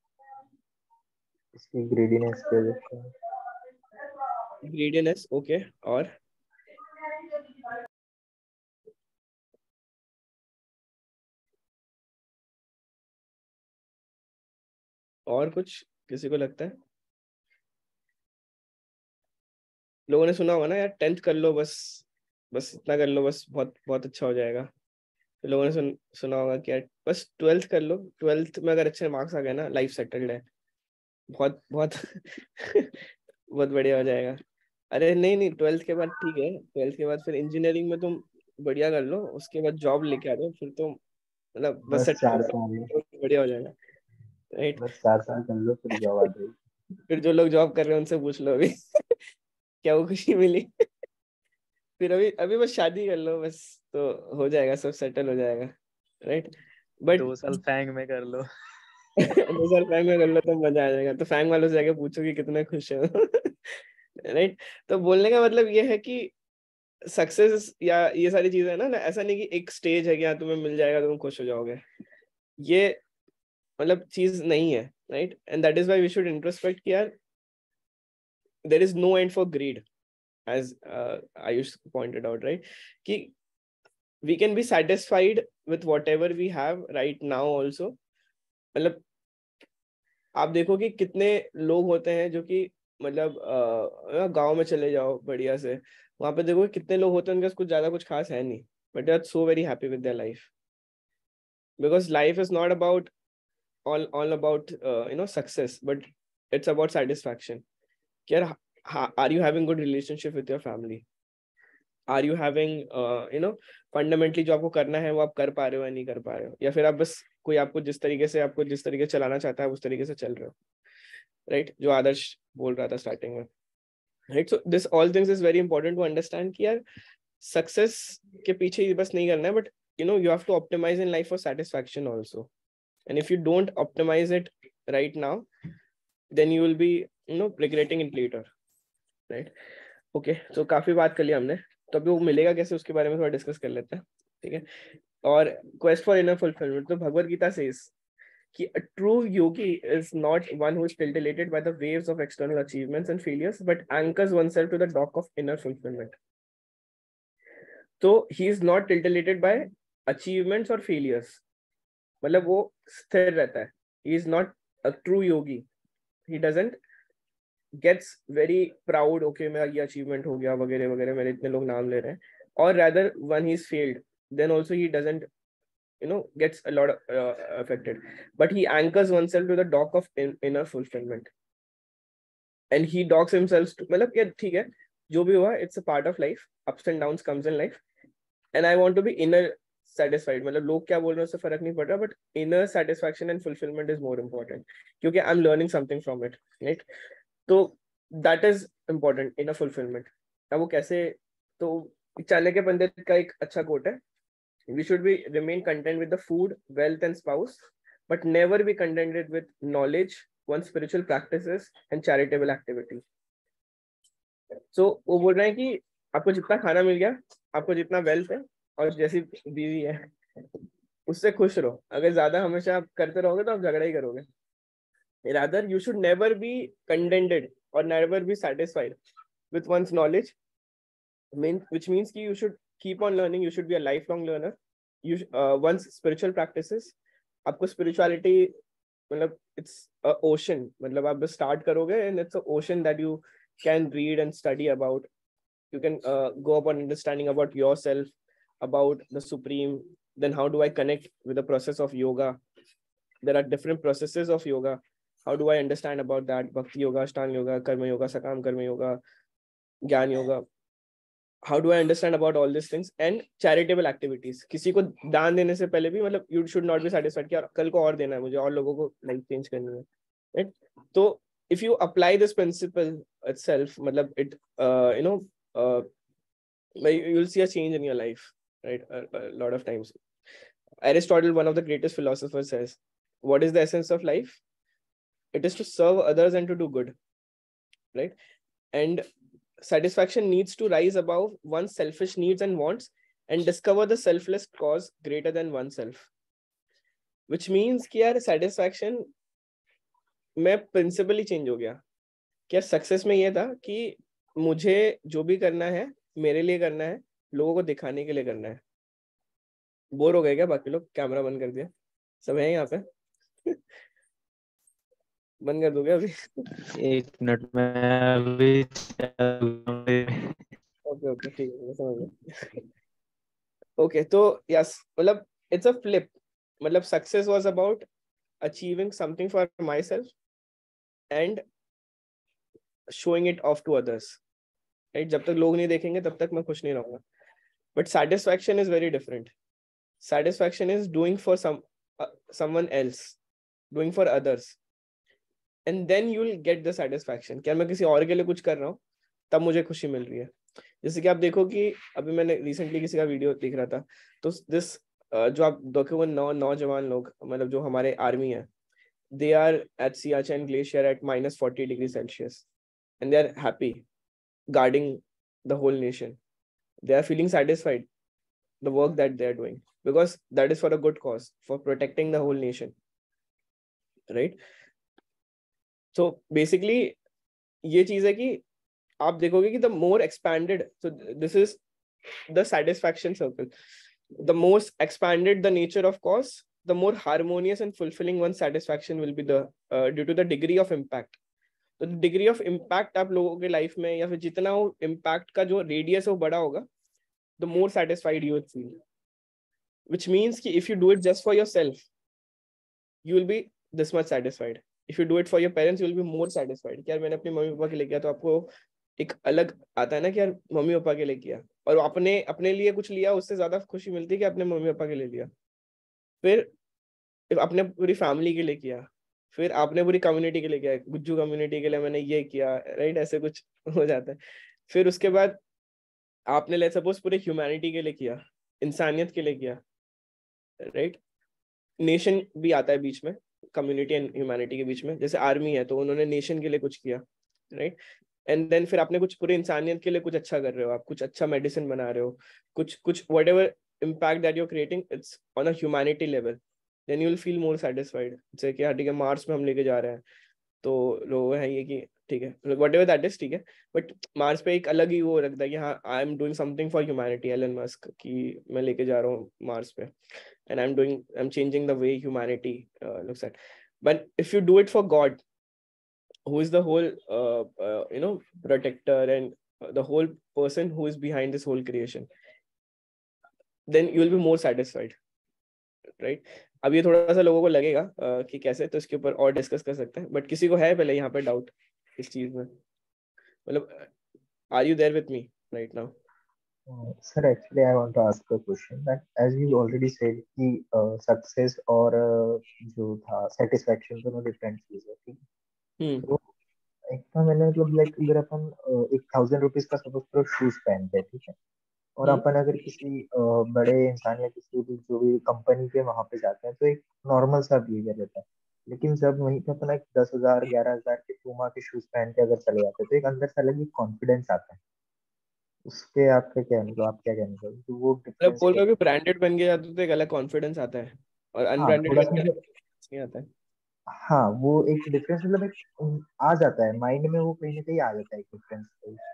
इसकी ग्रीडीनेस पे देखो. Greediness, okay. और और कुछ किसी को लगता है? लोगों ने सुना होगा ना यार टेंथ कर लो बस, बस इतना कर लो बस बहुत बहुत अच्छा हो जाएगा. तो लोगों ने सुन सुना होगा कि यार बस ट्वेल्थ कर लो, ट्वेल्थ में अगर अच्छे मार्क्स आ गए ना लाइफ सेटल्ड है, बहुत बहुत बहुत बढ़िया हो जाएगा. अरे नहीं नहीं, ट्वेल्थ के बाद ठीक है, ट्वेल्थ के बाद फिर इंजीनियरिंग में तुम बढ़िया कर लो, उसके बाद जॉब लेके आ दो, फिर तो मतलब बस बस सेटल चार साल बढ़िया हो जाएगा, राइट. बस चार साल कर लो फिर जॉब आ जाएगी. फिर जो लोग जॉब कर रहे हैं उनसे पूछ लो अभी क्या वो खुशी मिली फिर अभी अभी बस शादी कर लो बस, तो हो जाएगा, सब सेटल हो जाएगा, राइट. बट दो साल फैंग में कर लो दो साल फैंग में कर लो तो मजा आ जाएगा, तो फैंग वालों से जाके पूछो कि कितने खुश हो राइट. तो बोलने का मतलब ये है कि सक्सेस या ये सारी चीजें है ना, ऐसा नहीं कि एक स्टेज है कि हाँ तुम्हें मिल जाएगा तुम खुश हो जाओगे, ये मतलब चीज नहीं है, right. And that is why we should introspect कि यार there is no end for greed, as uh, Ayush pointed out, right, कि we can be satisfied with whatever we have right now also. मतलब आप देखो कि कितने लोग होते हैं जो कि मतलब गांव में चले जाओ बढ़िया से, वहां पे देखो कितने लोग होते हैं उनके पास कुछ ज्यादा कुछ खास है नहीं, but they are so very happy with their life, because life is not about all all about uh, you know success, but it's about satisfaction. Care, are you having good relationship with your family? Are you having uh, you know fundamentally जो आपको करना है वो आप कर पा रहे हो या नहीं कर पा रहे हो, या फिर आप बस कोई आपको जिस तरीके से आपको जिस तरीके से चलाना चाहता है उस तरीके से चल रहे हो, राइट right? जो आदर्श बोल रहा था स्टार्टिंग में, right. So this all things is very important to understand कि यार सक्सेस के पीछे ही बस नहीं करना है, but you know you have to optimize in life for satisfaction also, and if you don't optimize it right now, then you will be you know regretting it later, right? Okay, so काफी बात कर लिया हमने, तो अभी वो मिलेगा कैसे उसके बारे में थोड़ा डिस्कस कर लेते हैं, ठीक है. और quest for inner fulfillment, तो भगवद गीता says कि a true yogi is not one who is titillated by the waves of external achievements and failures, but anchors oneself to the dock of inner fulfillment. तो he is not titillated by achievements or failures, मतलब वो स्थिर रहता है. He is not a true yogi. He doesn't gets very proud, okay मेरा ये achievement हो गया वगैरह वगैरह, मेरे इतने लोग नाम ले रहे हैं, or rather when he's failed, then also he doesn't you know gets a lot of, uh, affected, but he anchors oneself to the dock of in, inner fulfillment, and he docks himself to, मतलब ये ठीक है जो भी हुआ, it's a part of life, ups and downs comes in life, and I want to be inner satisfied. मतलब लोग क्या बोल रहे हैं उससे फर्क नहीं पड़ रहा, but inner satisfaction and fulfillment is more important, क्योंकि I'm learning something from it, right? तो that is important, inner fulfillment. अब वो कैसे, तो चाणक्य पंडित का एक अच्छा कोट है, we should be remain content with the food, wealth and spouse, but never be contented with knowledge, one's spiritual practices and charitable activity. So वो बोल रहे हैं कि आपको जितना खाना मिल गया, आपको जितना वेल्थ है और जैसी बीवी है उससे खुश रहो. अगर ज्यादा हमेशा आप करते रहोगे तो आप झगड़ा ही करोगे. Rather you should never be contented or never be satisfied with one's knowledge, mean which means कि you should keep on learning, you should be a lifelong learner. You uh, one's spiritual practices, आपको spirituality मतलब it's a ocean, मतलब आप बस start करोगे and it's an ocean that you can read and study about. You can uh, go upon understanding about yourself, about the supreme. Then how do I connect with the process of yoga? There are different processes of yoga. How do I understand about that? Bhakti yoga, Ashtanga yoga, Karma yoga, Sakam Karma yoga, Gyan yoga. How do I understand about all these things? And charitable activities. किसी को दान देने से पहले भी मतलब you should not be satisfied कि कल को और देना है मुझे, और लोगों को life change करनी है, right? तो if you apply this principle itself, मतलब it uh, you know uh, you will see a change in your life, right? A, a lot of times. Aristotle, one of the greatest philosophers, says, what is the essence of life? It is to serve others and to do good, right? And satisfaction needs to rise above one's selfish needs and wants and discover the selfless cause greater than oneself. Which means कि यार satisfaction में principle ही change हो गया. क्या success में ये था कि मुझे जो भी करना है मेरे लिए करना है, लोगों को दिखाने के लिए करना है. बोर हो गए क्या बाकी लोग? कैमरा बंद कर दिया, सब है यहाँ पे. बंद कर दोगे अभी? एक मिनट में अभी. ओके ओके ठीक है, समझ गया. ओके तो यस, मतलब इट्स अ फ्लिप. मतलब success was about achieving something for my self and showing it off to others, right? जब तक लोग नहीं देखेंगे तब तक मैं खुश नहीं रहूंगा. But satisfaction is very different. Satisfaction is doing for some someone else, doing for others, and then you will get the satisfaction. क्या मैं किसी और के लिए कुछ कर रहा हूँ तब मुझे खुशी मिल रही है. जैसे कि आप देखो कि अभी मैंने रिसेंटली किसी का वीडियो देख रहा था, तो दिस जो आप देखो वो नौ नौजवान लोग, मतलब जो हमारे आर्मी है, they are at Siachen glacier at minus forty degrees Celsius and they are happy guarding the whole nation. They are feeling satisfied the work that they are doing because that is for a good cause, for protecting the whole nation, right? So basically ये चीज है कि आप देखोगे कि the more expanded, so this is the satisfaction circle. The most expanded the nature of cause, the more harmonious and fulfilling one's satisfaction will be the uh, due to the degree of impact. तो so, degree of impact आप लोगों के life में या फिर जितना वो impact का जो radius है वो बड़ा होगा, the more satisfied you will feel. Which means कि if you do it just for yourself, you will be this much satisfied. If you do it for your parents, you will be more satisfied कि यार मैंने अपने mummy papa के लिए किया, तो आपको एक अलग आता है ना कि यार मम्मी पापा के लिए किया, और अपने अपने लिए कुछ लिया उससे ज्यादा खुशी मिलती है कि अपने मम्मी पापा के लिए लिया। फिर अपने पूरी फैमिली के लिए किया, फिर आपने पूरी कम्युनिटी के लिए किया, गुज्जू कम्युनिटी के लिए मैंने ये किया, राइट, ऐसे कुछ हो जाता है। फिर उसके बाद आपने लेट्स सपोज पूरे ह्यूमैनिटी के लिए किया, इंसानियत के लिए किया, राइट। नेशन भी आता है बीच में, कम्युनिटी एंड ह्यूमैनिटी के बीच में, जैसे आर्मी है तो उन्होंने नेशन के लिए कुछ किया, राइट। एंड देन फिर आपने कुछ पूरे इंसानियत के लिए कुछ अच्छा कर रहे हो, आप कुछ अच्छा मेडिसिन बना रहे हो, कुछ कुछ whatever impact that you are creating, it's on a humanity level, then you will feel more satisfied. जैसे कि हाँ ठीक है, मार्स में हम लेके जा रहे हैं, तो लोग है ये कि ठीक है वट एवर दैट इज, ठीक है, बट मार्स पे एक अलग ही वो रखता है कि हाँ I am doing something for humanity, Elon Musk, कि मैं लेके जा रहा हूँ मार्स पे, and I'm doing, I'm changing the way humanity uh, looks at. But if you do it for God, who is the whole, uh, uh, you know, protector and uh, the whole person who is behind this whole creation, then you will be more satisfied, right? अब ये थोड़ा सा लोगों को लगेगा uh, कि कैसे, तो इसके ऊपर और डिस्कस कर सकते हैं, बट किसी को है पहले यहाँ पे डाउट इस चीज में, मतलब are you there with me right now? Uh, sir, actually, I want to ask a question that as you already said कि uh, success और uh, जो था satisfaction दोनों different चीज है, ठीक है? हम्म तो एक तो मैंने मतलब लाइक अगर अपन uh, एक थाउजेंड रुपीज का सपोज करो शूज पहनते हैं, ठीक है, और हम्म अपन अगर किसी uh, बड़े इंसान या किसी भी जो भी कंपनी के वहां पे जाते हैं तो एक नॉर्मल सा बिहेवियर रहता है, लेकिन जब वहीं पे अपन एक दस हजार ग्यारह हजार के पूमा के शूज पहन के अगर चले जाते हैं तो एक अंदर से अलग ही कॉन्फिडेंस आता है। उस पे आपका क्या मतलब आप क्या कहना चाहोगे तो वो मतलब डिफरेंस बोल क्या रहे हो है? कि ब्रांडेड बन के जाते तो एक अलग कॉन्फिडेंस आता है, और हाँ अनब्रांडेड थोड़ा बन सा के मतलब नहीं आता है। हाँ वो एक डिफरेंस मतलब एक उम, आ जाता है माइंड में, वो कहीं ना कहीं आ जाता है एक डिफरेंस।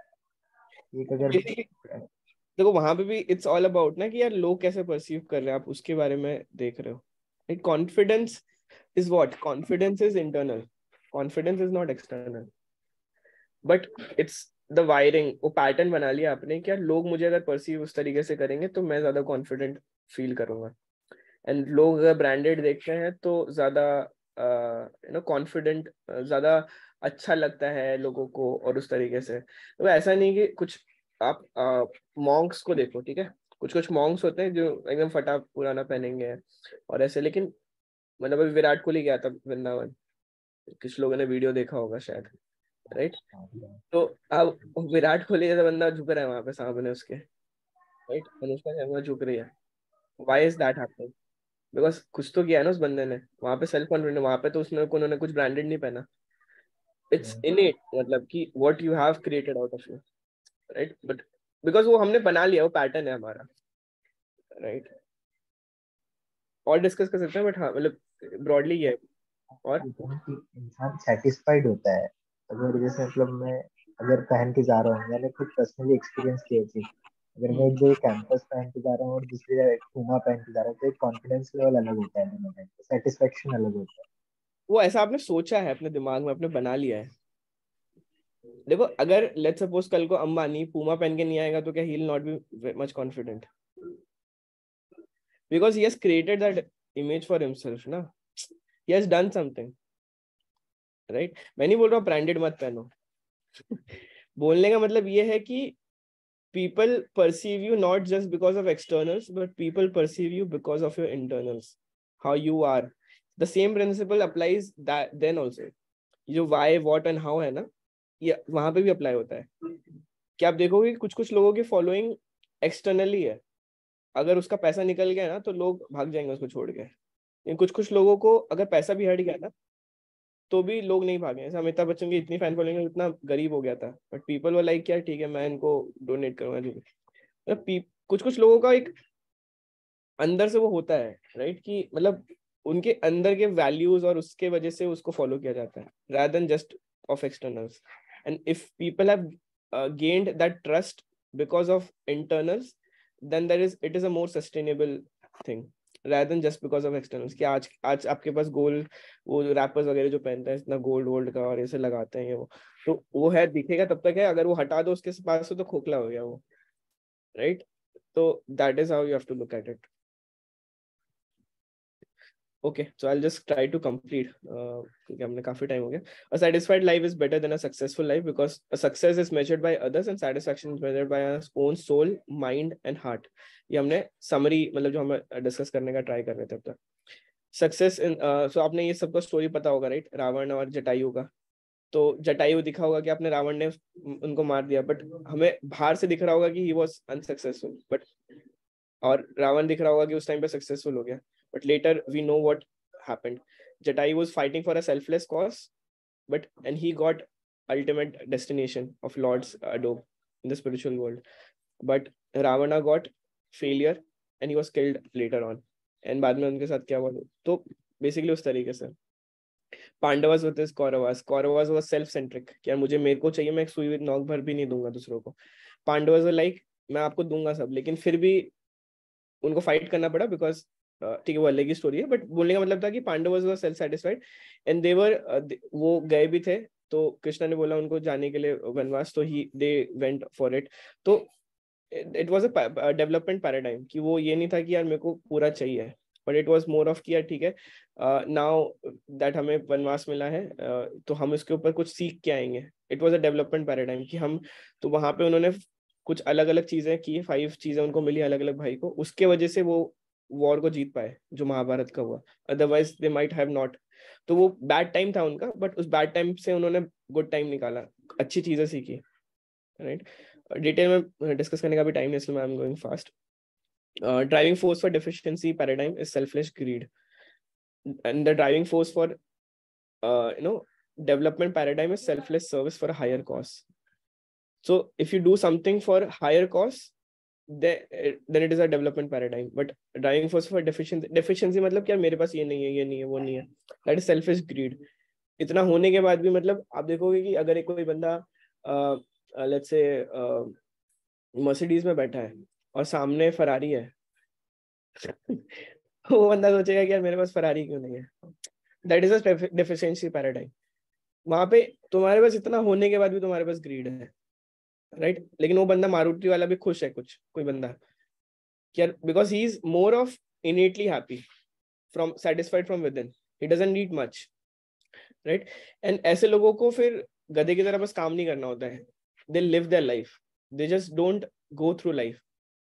एक अगर बेसिकली देखो वहां पे भी इट्स ऑल अबाउट ना कि यार लोग कैसे परसीव कर रहे हैं, आप उसके बारे में देख रहे हो। एक confidence is what, confidence is internal, confidence is not external, but it's the wiring, वो पैटर्न बना लिया आपने कि यार लोग मुझे अगर परसीव उस तरीके से करेंगे तो मैं ज्यादा कॉन्फिडेंट फील करूंगा, एंड लोग अगर ब्रांडेड देखते हैं तो ज्यादा यू नो कॉन्फिडेंट, ज्यादा अच्छा लगता है लोगों को, और उस तरीके से। तो ऐसा नहीं कि कुछ आप मॉन्क्स को देखो, ठीक है, कुछ कुछ मॉन्क्स होते हैं जो एकदम फटा पुराना पहनेंगे और ऐसे, लेकिन मतलब अभी विराट कोहली गया था वृंदावन, कुछ लोगों ने वीडियो देखा होगा शायद, राइट। तो अब विराट कोहली जैसा बंदा झुक रहा है वहां पे सामने उसके, राइट, अनुष्का शर्मा झुक रही है, why is that happening? Because कुछ तो किया है ना उस बंदे ने वहां पे, सेल्फ कॉन्फिडेंस वहां पे, तो उसने उन्होंने कुछ ब्रांडेड नहीं पहना, इट्स इनएट, मतलब कि what you have created out of you, right, but because वो हमने बना लिया, वो पैटर्न है हमारा, राइट। और डिस्कस कर सकते हैं, बट हाँ मतलब ब्रॉडली ये है। और कि इंसान सेटिस्फाइड होता है अगर जैसे मतलब मैं अगर पहन के जा रहा हूँ, मैंने खुद पर्सनली एक्सपीरियंस किया चीज, अगर मैं एक जगह कैंपस पहन के जा रहा हूँ और दूसरी जगह पूमा पहन के जा रहा हूँ तो एक कॉन्फिडेंस लेवल अलग होता है दोनों टाइम पे, सेटिस्फेक्शन अलग होता है। वो ऐसा आपने सोचा है अपने दिमाग में, आपने बना लिया है। देखो अगर लेट्स सपोज कल को अंबानी पूमा पहन के नहीं आएगा तो क्या he will not be much confident, because he has created that image for himself ना, he has done something, right. मैं नहीं बोल रहा हूँ ब्रांडेड मत पहनो बोलने का मतलब ये है कि people perceive you not just because of externals, but people perceive you because of your internals, how you are. The same principle applies that then also, जो why what and how है ना, ये वहां पे भी अप्लाई होता है कि आप देखोगे कुछ कुछ लोगों की फॉलोइंग एक्सटर्नली है, अगर उसका पैसा निकल गया ना तो लोग भाग जाएंगे उसको छोड़ के, लेकिन कुछ कुछ लोगों को अगर पैसा भी हट गया ना तो भी लोग नहीं भागे। जैसे अमिताभ बच्चन की इतनी फैन फॉलोइंग, इतना गरीब हो गया था, बट पीपल वो लाइक क्या ठीक है मैं इनको डोनेट करूंगा, जो मतलब कुछ कुछ लोगों का एक अंदर से वो होता है, राइट, कि मतलब उनके अंदर के वैल्यूज और उसके वजह से उसको फॉलो किया जाता है rather than just of externals. And if people have uh, gained that trust because of internals, then there is it is a more sustainable thing rather than just because of externals. कि आज आज आपके पास gold, वो rappers वगैरह जो पहनते हैं इतना गोल्ड वोल्ड का और ऐसे लगाते हैं, ये वो तो वो है दिखेगा तब तक है, अगर वो हटा दो उसके पास से तो खोखला हो गया वो, right. So that is how you have to look at it. Okay, so I'll just try to complete uh, क्योंकि हमने काफी टाइम हो गया. A satisfied life is better than a successful life because a success is measured by others and satisfaction is measured by our own soul, mind and heart. ये हमने summary मतलब जो हम डिस्कस करने का ट्राई कर रहे थे अब तक. सक्सेस इन सो आपने ये सबका स्टोरी पता होगा राइट, रावण और जटायु का. तो जटायु दिखा होगा कि आपने रावण ने उनको मार दिया, बट हमें बाहर से दिख रहा होगा कि ही वाज अनसक्सेसफुल, बट और रावण दिख रहा होगा कि उस टाइम पे सक्सेसफुल हो गया. But later we know what happened. Jatayu was fighting for a selfless cause but and he got ultimate destination of Lord's abode in the spiritual world. But Ravana got failure and he was killed later on. And बाद में उनके साथ क्या हुआ, तो basically उस तरीके से Pandavas versus Kauravas. Kauravas was self centric, क्या मुझे मेरे को चाहिए, मैं एक सुई नोक भर भी नहीं दूंगा दूसरों को. पांडवास वर लाइक मैं आपको दूंगा सब, लेकिन फिर भी उनको फाइट करना पड़ा बिकॉज ठीक है वो अलग ही स्टोरी है. बट बोलने का मतलब था कि Pandavas were self satisfied and they were वो गए भी थे, तो कृष्णा ने बोला उनको जाने के लिए वनवास, तो he they went for it. तो it was a development paradigm कि वो ये नहीं था कि यार मेरे को पूरा चाहिए, but it was more of कि यार ठीक है नाउ दैट हमें वनवास मिला है uh, तो हम इसके ऊपर कुछ सीख के आएंगे. It was a development paradigm कि हम, तो वहां पे उन्होंने कुछ अलग अलग चीजें की, फाइव चीजें उनको मिली अलग अलग भाई को, उसके वजह से वो वॉर को जीत पाए जो महाभारत का हुआ. Otherwise they might have not. तो वो बैड टाइम था उनका, बट उस बैड टाइम से उन्होंने गुड टाइम निकाला, अच्छी चीजें सीखी. राइट, डिटेल में डिस्कस करने का भी टाइम है इसलिए I am going fast. Driving force for deficiency paradigm is selfless greed and the driving force for you know development paradigm is selfless service for a higher cause. So if you do something for higher cause then it is a development paradigm. But driving force for deficiency deficiency मतलब क्या, मेरे पास ये नहीं है, ये नहीं है, वो नहीं है, that is selfish greed. इतना होने के बाद भी मतलब आप देखोगे कि अगर एक कोई बंदा लेट्स से मर्सिडीज में बैठा है और सामने फरारी है वो बंदा सोचेगा कि यार मेरे पास फरारी क्यों नहीं है. that is a deficiency paradigm. वहां पे तुम्हारे पास इतना होने के बाद भी तुम्हारे पास ग्रीड है, राइट right? लेकिन वो बंदा मारुति वाला भी खुश है, कुछ कोई बंदा क्या, because he is more of innately happy from satisfied from within, he doesn't need much, right. And ऐसे लोगों को फिर गधे की तरह बस काम नहीं करना होता है, they live their life, they just don't go through life.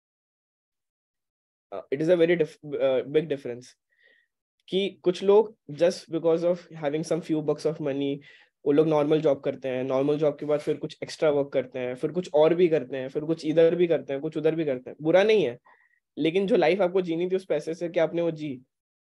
It is a very big difference कि कुछ लोग just because of having some few bucks of money वो लोग नॉर्मल जॉब करते हैं, नॉर्मल जॉब के बाद फिर कुछ एक्स्ट्रा वर्क करते हैं, फिर कुछ और भी करते हैं, फिर कुछ इधर भी करते हैं, कुछ उधर भी करते हैं. बुरा नहीं है, लेकिन जो लाइफ आपको जीनी थी उस पैसे से क्या आपने वो जी.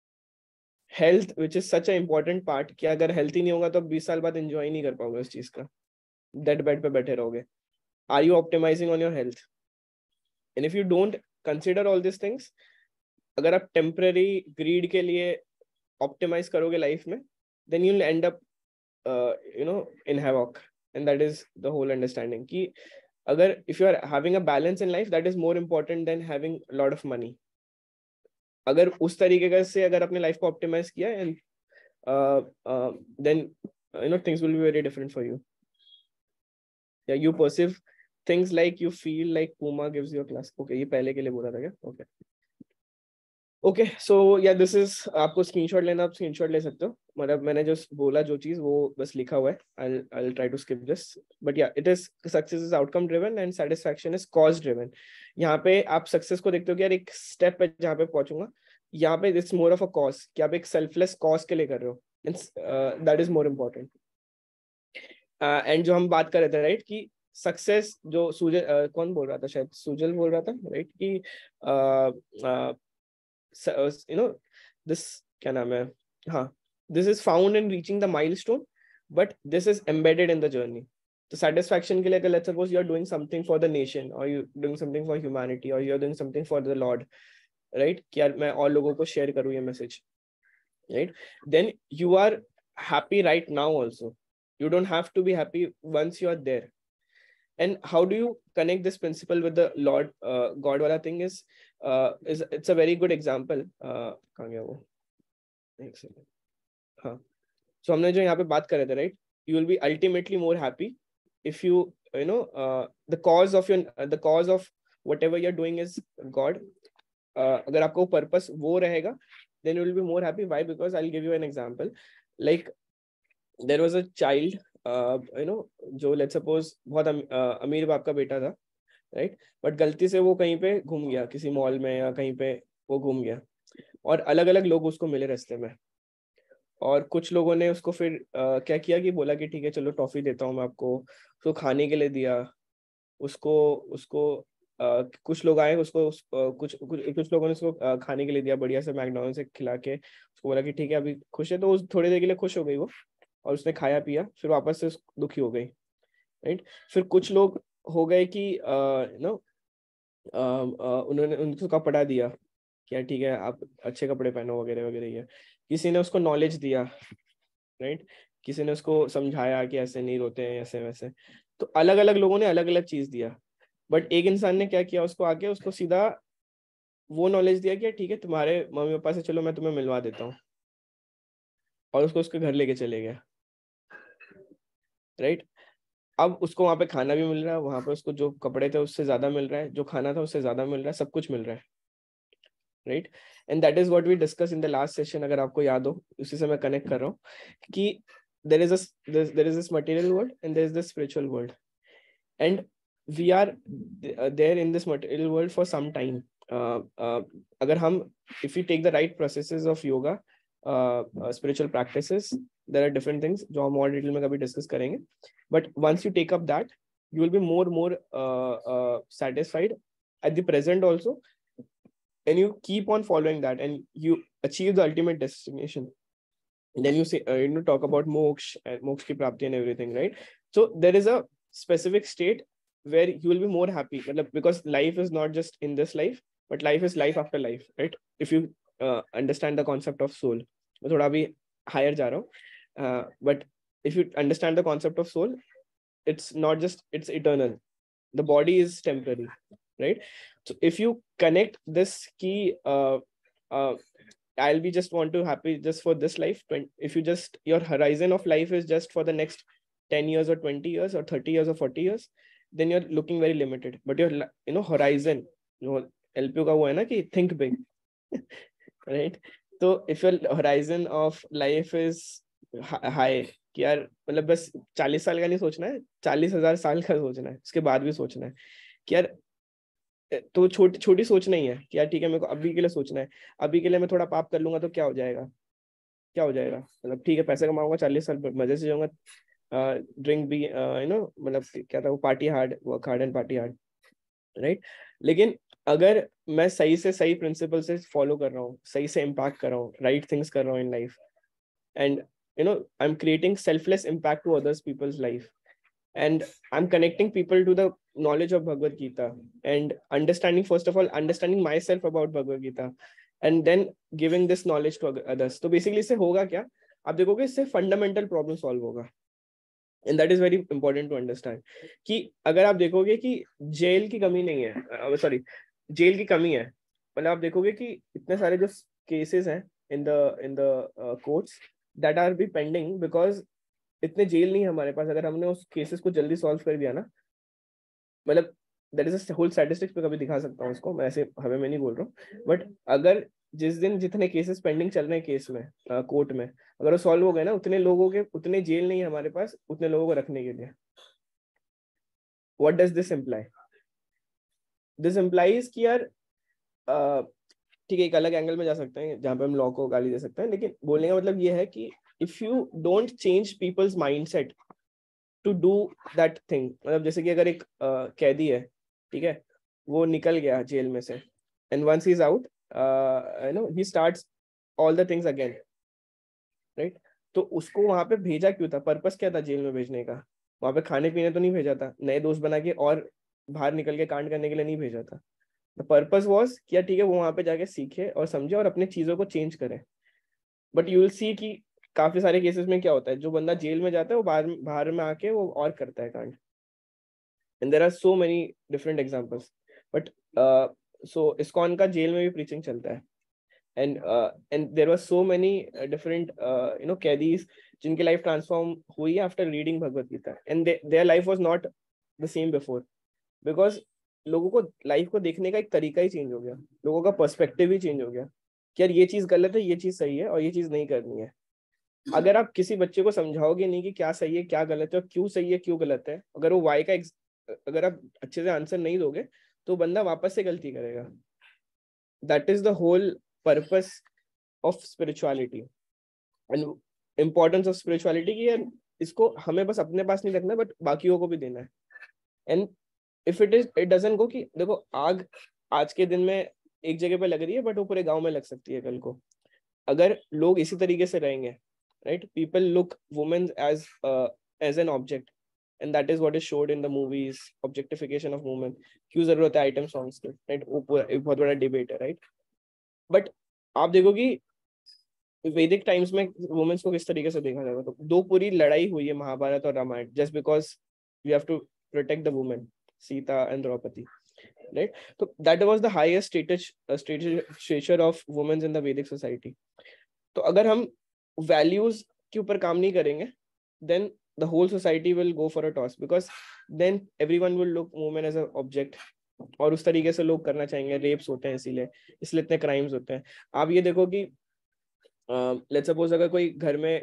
Health which is such a important part, कि अगर हेल्थ ही नहीं होगा तो बीस साल बाद एंजॉय नहीं कर पाओगे उस चीज का, डेड बेड पे बैठे रहोगे. Are you optimizing on your health? And if you don't consider all this things, अगर आप टेम्पररी ग्रीड के लिए ऑप्टिमाइज करोगे लाइफ में, then you will end up Uh, you know in havoc. And that is the whole understanding ki agar if you are having a balance in life, that is more important than having a lot of money. agar us tarike ka se agar apne life ko optimize kiya and uh, uh, then uh, you know things will be very different for you. Yeah, you perceive things like you feel like Puma gives you a class. Okay, ye pehle ke liye bola tha kya? Okay. Okay so yeah this is, आपको screenshot लेना आप screenshot ले सकते हो, मतलब मैंने जो बोला जो चीज वो बस लिखा हुआ है. I I will try to skip this, but yeah it is success is outcome driven and satisfaction is cause driven. यहाँ पे आप सक्सेस को देखते हो कि यार एक स्टेप है जहाँ पे पहुंचूंगा, यहाँ पे it's more of a cause कि आप एक सेल्फलेस कॉज के लिए कर रहे हो, that is more important. And जो हम बात कर रहे थे राइट कि सक्सेस जो सुजल uh, कौन बोल रहा था, शायद सुजल बोल रहा था राइट कि uh, uh, So, uh, you know this क्या नाम है, हाँ, this is found in reaching the milestone, but this is embedded in the journey. तो satisfaction के लिए अगर let's suppose you are doing something for the nation or you doing something for humanity or you are doing something for the Lord, right, कि यार मैं और लोगों को share करूँ ये message, right, then you are happy right now also. You don't have to be happy once you are there. And how do you connect this principle with the Lord uh, God वाला thing is uh, is it's a very good example. uh, कहाँ गया वो, एक second, हाँ. So हमने जो यहाँ पे बात कर रहे थे right, you will be ultimately more happy if you you know uh, the cause of your uh, the cause of whatever you're doing is God. uh, अगर आपको purpose वो रहेगा then you will be more happy. Why? Because I'll give you an example. Like there was a child, uh, you know, जो let's suppose बहुत अम, uh, अमीर बाप का बेटा था, right? बट गलती से वो कहीं पे घूम गया, किसी मॉल में या कहीं पे वो घूम गया, और अलग अलग लोग उसको मिले रास्ते में, और कुछ लोगों ने उसको फिर uh, क्या किया कि बोला कि ठीक है चलो टॉफी देता हूँ मैं आपको, उसको खाने के लिए दिया, उसको उसको Uh, कुछ लोग आए उसको उस, uh, कुछ कुछ कुछ लोगों ने उसको uh, खाने के लिए दिया, बढ़िया से मैकडॉनल्ड से खिला के उसको बोला कि ठीक है अभी खुश है, तो उस थोड़ी देर के लिए खुश हो गई वो, और उसने खाया पिया, फिर वापस से दुखी हो गई, राइट? फिर कुछ लोग हो गए कि नो उन्होंने उनको कपड़ा दिया कि ठीक है आप अच्छे कपड़े पहनो वगैरह वगैरह, ये किसी ने उसको नॉलेज दिया, राइट? किसी ने उसको समझाया कि ऐसे नहीं रोते हैं ऐसे वैसे, तो अलग अलग लोगों ने अलग अलग चीज दिया, बट एक इंसान ने क्या किया, उसको आके उसको सीधा वो नॉलेज दिया कि ठीक है तुम्हारे मम्मी पापा से चलो मैं तुम्हें मिलवा देता हूँ, और उसको उसके घर लेके चले गया, राइट? अब उसको वहां पे खाना भी मिल रहा है, वहां पे उसको जो कपड़े थे उससे ज्यादा मिल रहा है, जो खाना था उससे ज्यादा मिल रहा है, सब कुछ मिल रहा है, right? And that is what we discuss in the last session, अगर आपको याद हो, उसी से मैं कनेक्ट कर रहा हूँ कि there is a there is this material world and there is this spiritual world, and we are there in this material world for some time. uh, uh, अगर हम if we take the right processes of yoga, uh, uh, spiritual practices, there are different things जो हम और detail में कभी discuss करेंगे, but once you take up that, you will be more more uh, uh, satisfied at the present also, and you keep on following that and you achieve the ultimate destination. And then you say uh, you know talk about moksha and moksha ki prapti and everything, right? So there is a specific state where you will be more happy, because life is not just in this life, but life is life after life, right? If you uh, understand the concept of soul, मैं थोड़ा भी higher जा रहा हूँ, uh, but if you understand the concept of soul, it's not just, it's eternal. The body is temporary, right? So if you connect this key, uh, uh, I'll be just want to happy just for this life. If you just, your horizon of life is just for the next ten years or twenty years or thirty years or forty years, then you're looking very limited. But your, you know, horizon, you know, L P U का वो है ना कि think big, right? So if your horizon of life is high, कि यार मतलब बस चालीस साल का नहीं सोचना है, चालीस हजार साल का सोचना है, उसके बाद भी सोचना है कि यार, तो छोटी छोटी सोच नहीं है कि यार ठीक है मेरे को अभी के लिए सोचना है, अभी के लिए मैं थोड़ा पाप कर लूंगा तो क्या हो जाएगा, क्या हो जाएगा, मतलब ठीक है पैसे कमाऊंगा, चालीस साल मजे से जाऊंगा, ड्रिंक भी यू नो मतलब क्या था वो, party hard, work hard and party hard, right? लेकिन अगर मैं सही से सही प्रिंसिपल से फॉलो कर रहा हूँ, सही से इम्पैक्ट कर रहा हूँ, राइट थिंग्स कर रहा हूँ in life, and you know I am creating selfless impact to others peoples life, and I'm connecting people to the knowledge of Bhagavad Gita and understanding, first of all understanding myself about Bhagavad Gita, and then giving this knowledge to others. तो basically इससे होगा क्या, आप देखोगे इससे fundamental problem solve होगा, and that is very important to understand कि अगर आप देखोगे कि जेल की कमी नहीं है, सॉरी जेल की कमी है, मतलब आप देखोगे कि इतने सारे जो cases हैं in the in the uh, courts that are be pending because इतने जेल नहीं है हमारे पास। अगर हमने उस केसेस को जल्दी सॉल्व कर दिया ना, मतलब that is a whole statistics पे कभी दिखा सकता हूँ उसको, मैं ऐसे हमें में नहीं बोल रहा हूँ, बट अगर जिस दिन जितने केसेस पेंडिंग चल रहे हैं केस में, कोर्ट में, अगर वो सॉल्व हो गए ना, उतने लोगों के उतने जेल नहीं है हमारे पास उतने लोगों को रखने के लिए। What does this imply? This implies कि यार ठीक है एक अलग एंगल में जा सकते हैं जहाँ पे हम लॉ को गाली दे सकते हैं, लेकिन बोलने का मतलब ये है कि if you don't change people's mindset to do that thing, मतलब जैसे कि अगर एक uh, कैदी है, ठीक है, वो निकल गया जेल में से, and once he's out, uh, you know he starts all the things again, right? तो उसको वहां पे भेजा क्यों था? पर्पस क्या था जेल में भेजने का? वहां पे खाने पीने तो नहीं भेजा था, नए दोस्त बना के और बाहर निकल के कांड करने के लिए नहीं भेजा था। The purpose was कि ठीक है वो वहां पे जाके सीखे और समझे और अपने चीजों को चेंज करे। बट यू विल सी कि काफी सारे केसेस में क्या होता है, जो बंदा जेल में जाता है वो बाहर बाहर में आके वो और करता है कांड, and there are so many different examples. But so ISKCON का जेल में भी प्रीचिंग चलता है, and and there were so many different you know कैदीज जिनकी लाइफ ट्रांसफॉर्म हुई after reading Bhagavad Gita, and their life was not the same before, because लोगों को लाइफ को देखने का एक तरीका ही चेंज हो गया, लोगों का पर्सपेक्टिव ही चेंज हो गया कि यार ये चीज गलत है, ये चीज सही है और ये चीज नहीं करनी है। अगर आप किसी बच्चे को समझाओगे नहीं कि क्या सही है क्या गलत है और क्यों सही है क्यों गलत है, अगर वो वाई का अगर आप अच्छे से आंसर नहीं दोगे तो बंदा वापस से गलती करेगा। That is the whole purpose of spirituality and importance of spirituality की यार इसको हमें बस अपने पास नहीं रखना बट बाकियों को भी देना है। And if it is it doesn't go कि देखो आग आज के दिन में एक जगह पे लग रही है बट वो पूरे गांव में लग सकती है कल को। अगर लोग इसी तरीके से रहेंगे, right, people look women as as an object and that is what is showed in the movies, objectification of women. क्यों जरूरत है आइटम सॉन्ग्स की, राइट, वो पूरा एक बहुत बड़ा डिबेट है, राइट। बट आप देखो कि वैदिक टाइम्स में वुमेन्स को किस तरीके से देखा जाएगा, तो दो पूरी लड़ाई हुई है महाभारत और Ramayan just because we have to protect the women, Sita and Draupadi, right. तो that was the highest status status of womens in the Vedic society. तो अगर हम वैल्यूज के ऊपर काम नहीं करेंगे then the whole society will go for a toss because then everyone will look women as a object और उस तरीके से लोग करना चाहेंगे। रेप्स होते हैं इसीलिए इसलिए इतने क्राइम्स होते हैं। आप ये देखो कि लेट्स सपोज अगर कोई घर में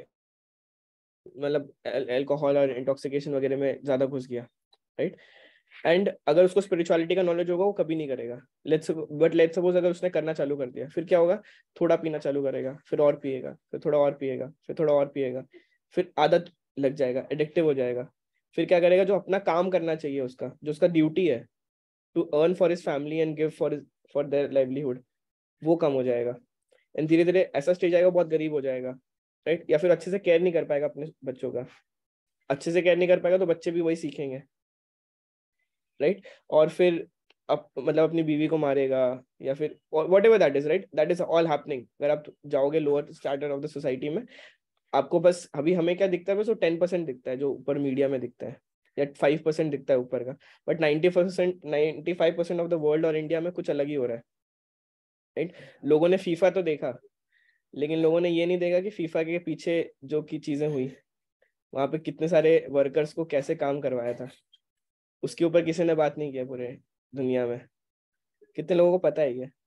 मतलब अल्कोहल और इंटॉक्सिकेशन वगैरह में ज्यादा घुस गया, राइट, एंड अगर उसको स्पिरिचुअलिटी का नॉलेज होगा वो कभी नहीं करेगा। लेट्स बट लेट्स सपोज अगर उसने करना चालू कर दिया फिर क्या होगा, थोड़ा पीना चालू करेगा, फिर और पिएगा, फिर थोड़ा और पिएगा, फिर थोड़ा और पिएगा, फिर आदत लग जाएगा, एडिक्टिव हो जाएगा। फिर क्या करेगा, जो अपना काम करना चाहिए उसका, जो उसका ड्यूटी है to earn for his family and give for for their livelihood, वो कम हो जाएगा। एंड धीरे धीरे ऐसा स्टेज आएगा बहुत गरीब हो जाएगा, राइट। या फिर अच्छे से केयर नहीं कर पाएगा अपने बच्चों का, अच्छे से केयर नहीं कर पाएगा तो बच्चे भी वही सीखेंगे, राइट। और फिर अब मतलब अपनी बीवी को मारेगा या फिर whatever that is, right, that is all happening. अगर आप जाओगे lower starter of the society में, आपको बस अभी हमें क्या दिखता है, बस वो टेन परसेंट दिखता है जो ऊपर मीडिया में दिखता है, या फाइव परसेंट दिखता है ऊपर का, but ninety percent ninety five percent of the world और इंडिया में कुछ अलग ही हो रहा है, राइट। लोगों ने फीफा तो देखा लेकिन लोगों ने ये नहीं देखा कि फीफा के पीछे जो की चीजें हुई, वहां पे कितने सारे वर्कर्स को कैसे काम करवाया था, उसके ऊपर किसी ने बात नहीं किया पूरे दुनिया में। कितने लोगों को पता है ये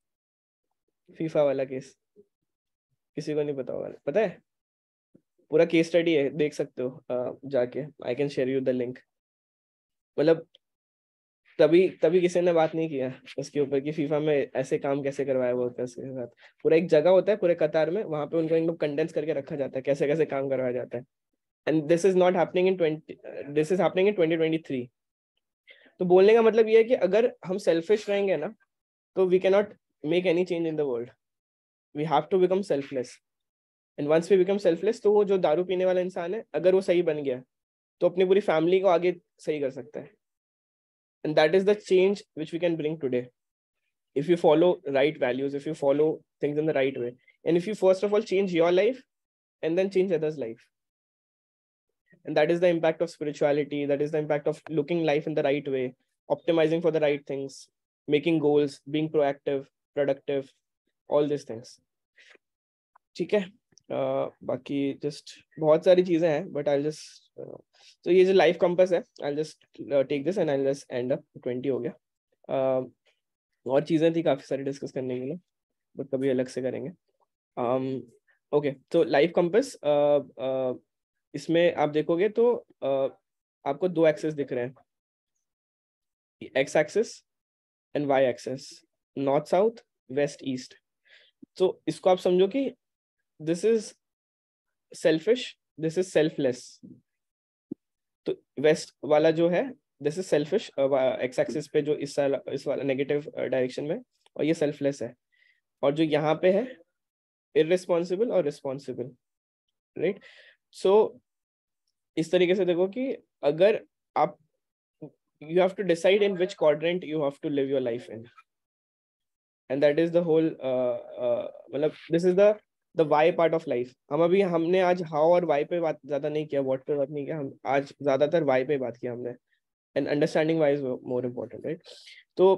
फीफा वाला केस? किसी को नहीं पता होगा। पता है, पूरा केस स्टडी है, देख सकते हो uh, जाके, I can share you the link. मतलब तभी तभी किसी ने बात नहीं किया उसके ऊपर कि फीफा में ऐसे काम कैसे करवाया वर्कर्स के साथ। पूरा एक जगह होता है पूरे कतार में, वहां पे उनको एकदम कंडेंस करके रखा जाता है कैसे कैसे काम करवाया जाता है। And this is not happening in twenty this is happening in twenty twenty three. तो बोलने का मतलब ये है कि अगर हम सेल्फिश रहेंगे ना तो we can not make any change in the world. We have to become selfless and once we become selfless तो वो जो दारू पीने वाला इंसान है अगर वो सही बन गया तो अपनी पूरी फैमिली को आगे सही कर सकता है। And that is the change which we can bring today if you follow right values, if you follow things in the right way, and if you first of all change your life and then change others' life. And that is the impact of spirituality, that is the impact of looking life in the right way, optimizing for the right things, making goals, being proactive, productive, all these things. ठीक है, uh, बाकी just बहुत सारी चीजें हैं but I'll just uh, तो ये जो लाइफ कंपास है I'll just uh, take this and I'll just end up twenty हो गया। uh, और चीजें थी काफी सारी डिस्कस करने के लिए बट कभी अलग से करेंगे। ओके um, तो लाइफ कंपास uh, uh, इसमें आप देखोगे तो uh, आपको दो एक्सेस दिख रहे हैं, x axes and y axes, north south west east. तो इसको आप समझो कि this is selfish, this is selfless. तो वेस्ट वाला जो है this is selfish, x axis पे जो इस इस वाला नेगेटिव डायरेक्शन में, और ये सेल्फलेस है। और जो यहाँ पे है इररिस्पॉन्सिबल और रिस्पॉन्सिबल, राइट। सो इस तरीके से देखो कि अगर आप you have to decide in which quadrant you have to live your life in, and that is the whole uh, uh, मतलब this is the the why part of life. हम अभी हमने आज how और why पे बात ज्यादा नहीं किया, what पे बात नहीं किया, हम आज ज्यादातर why पे बात किया हमने, and understanding why is more important, right? तो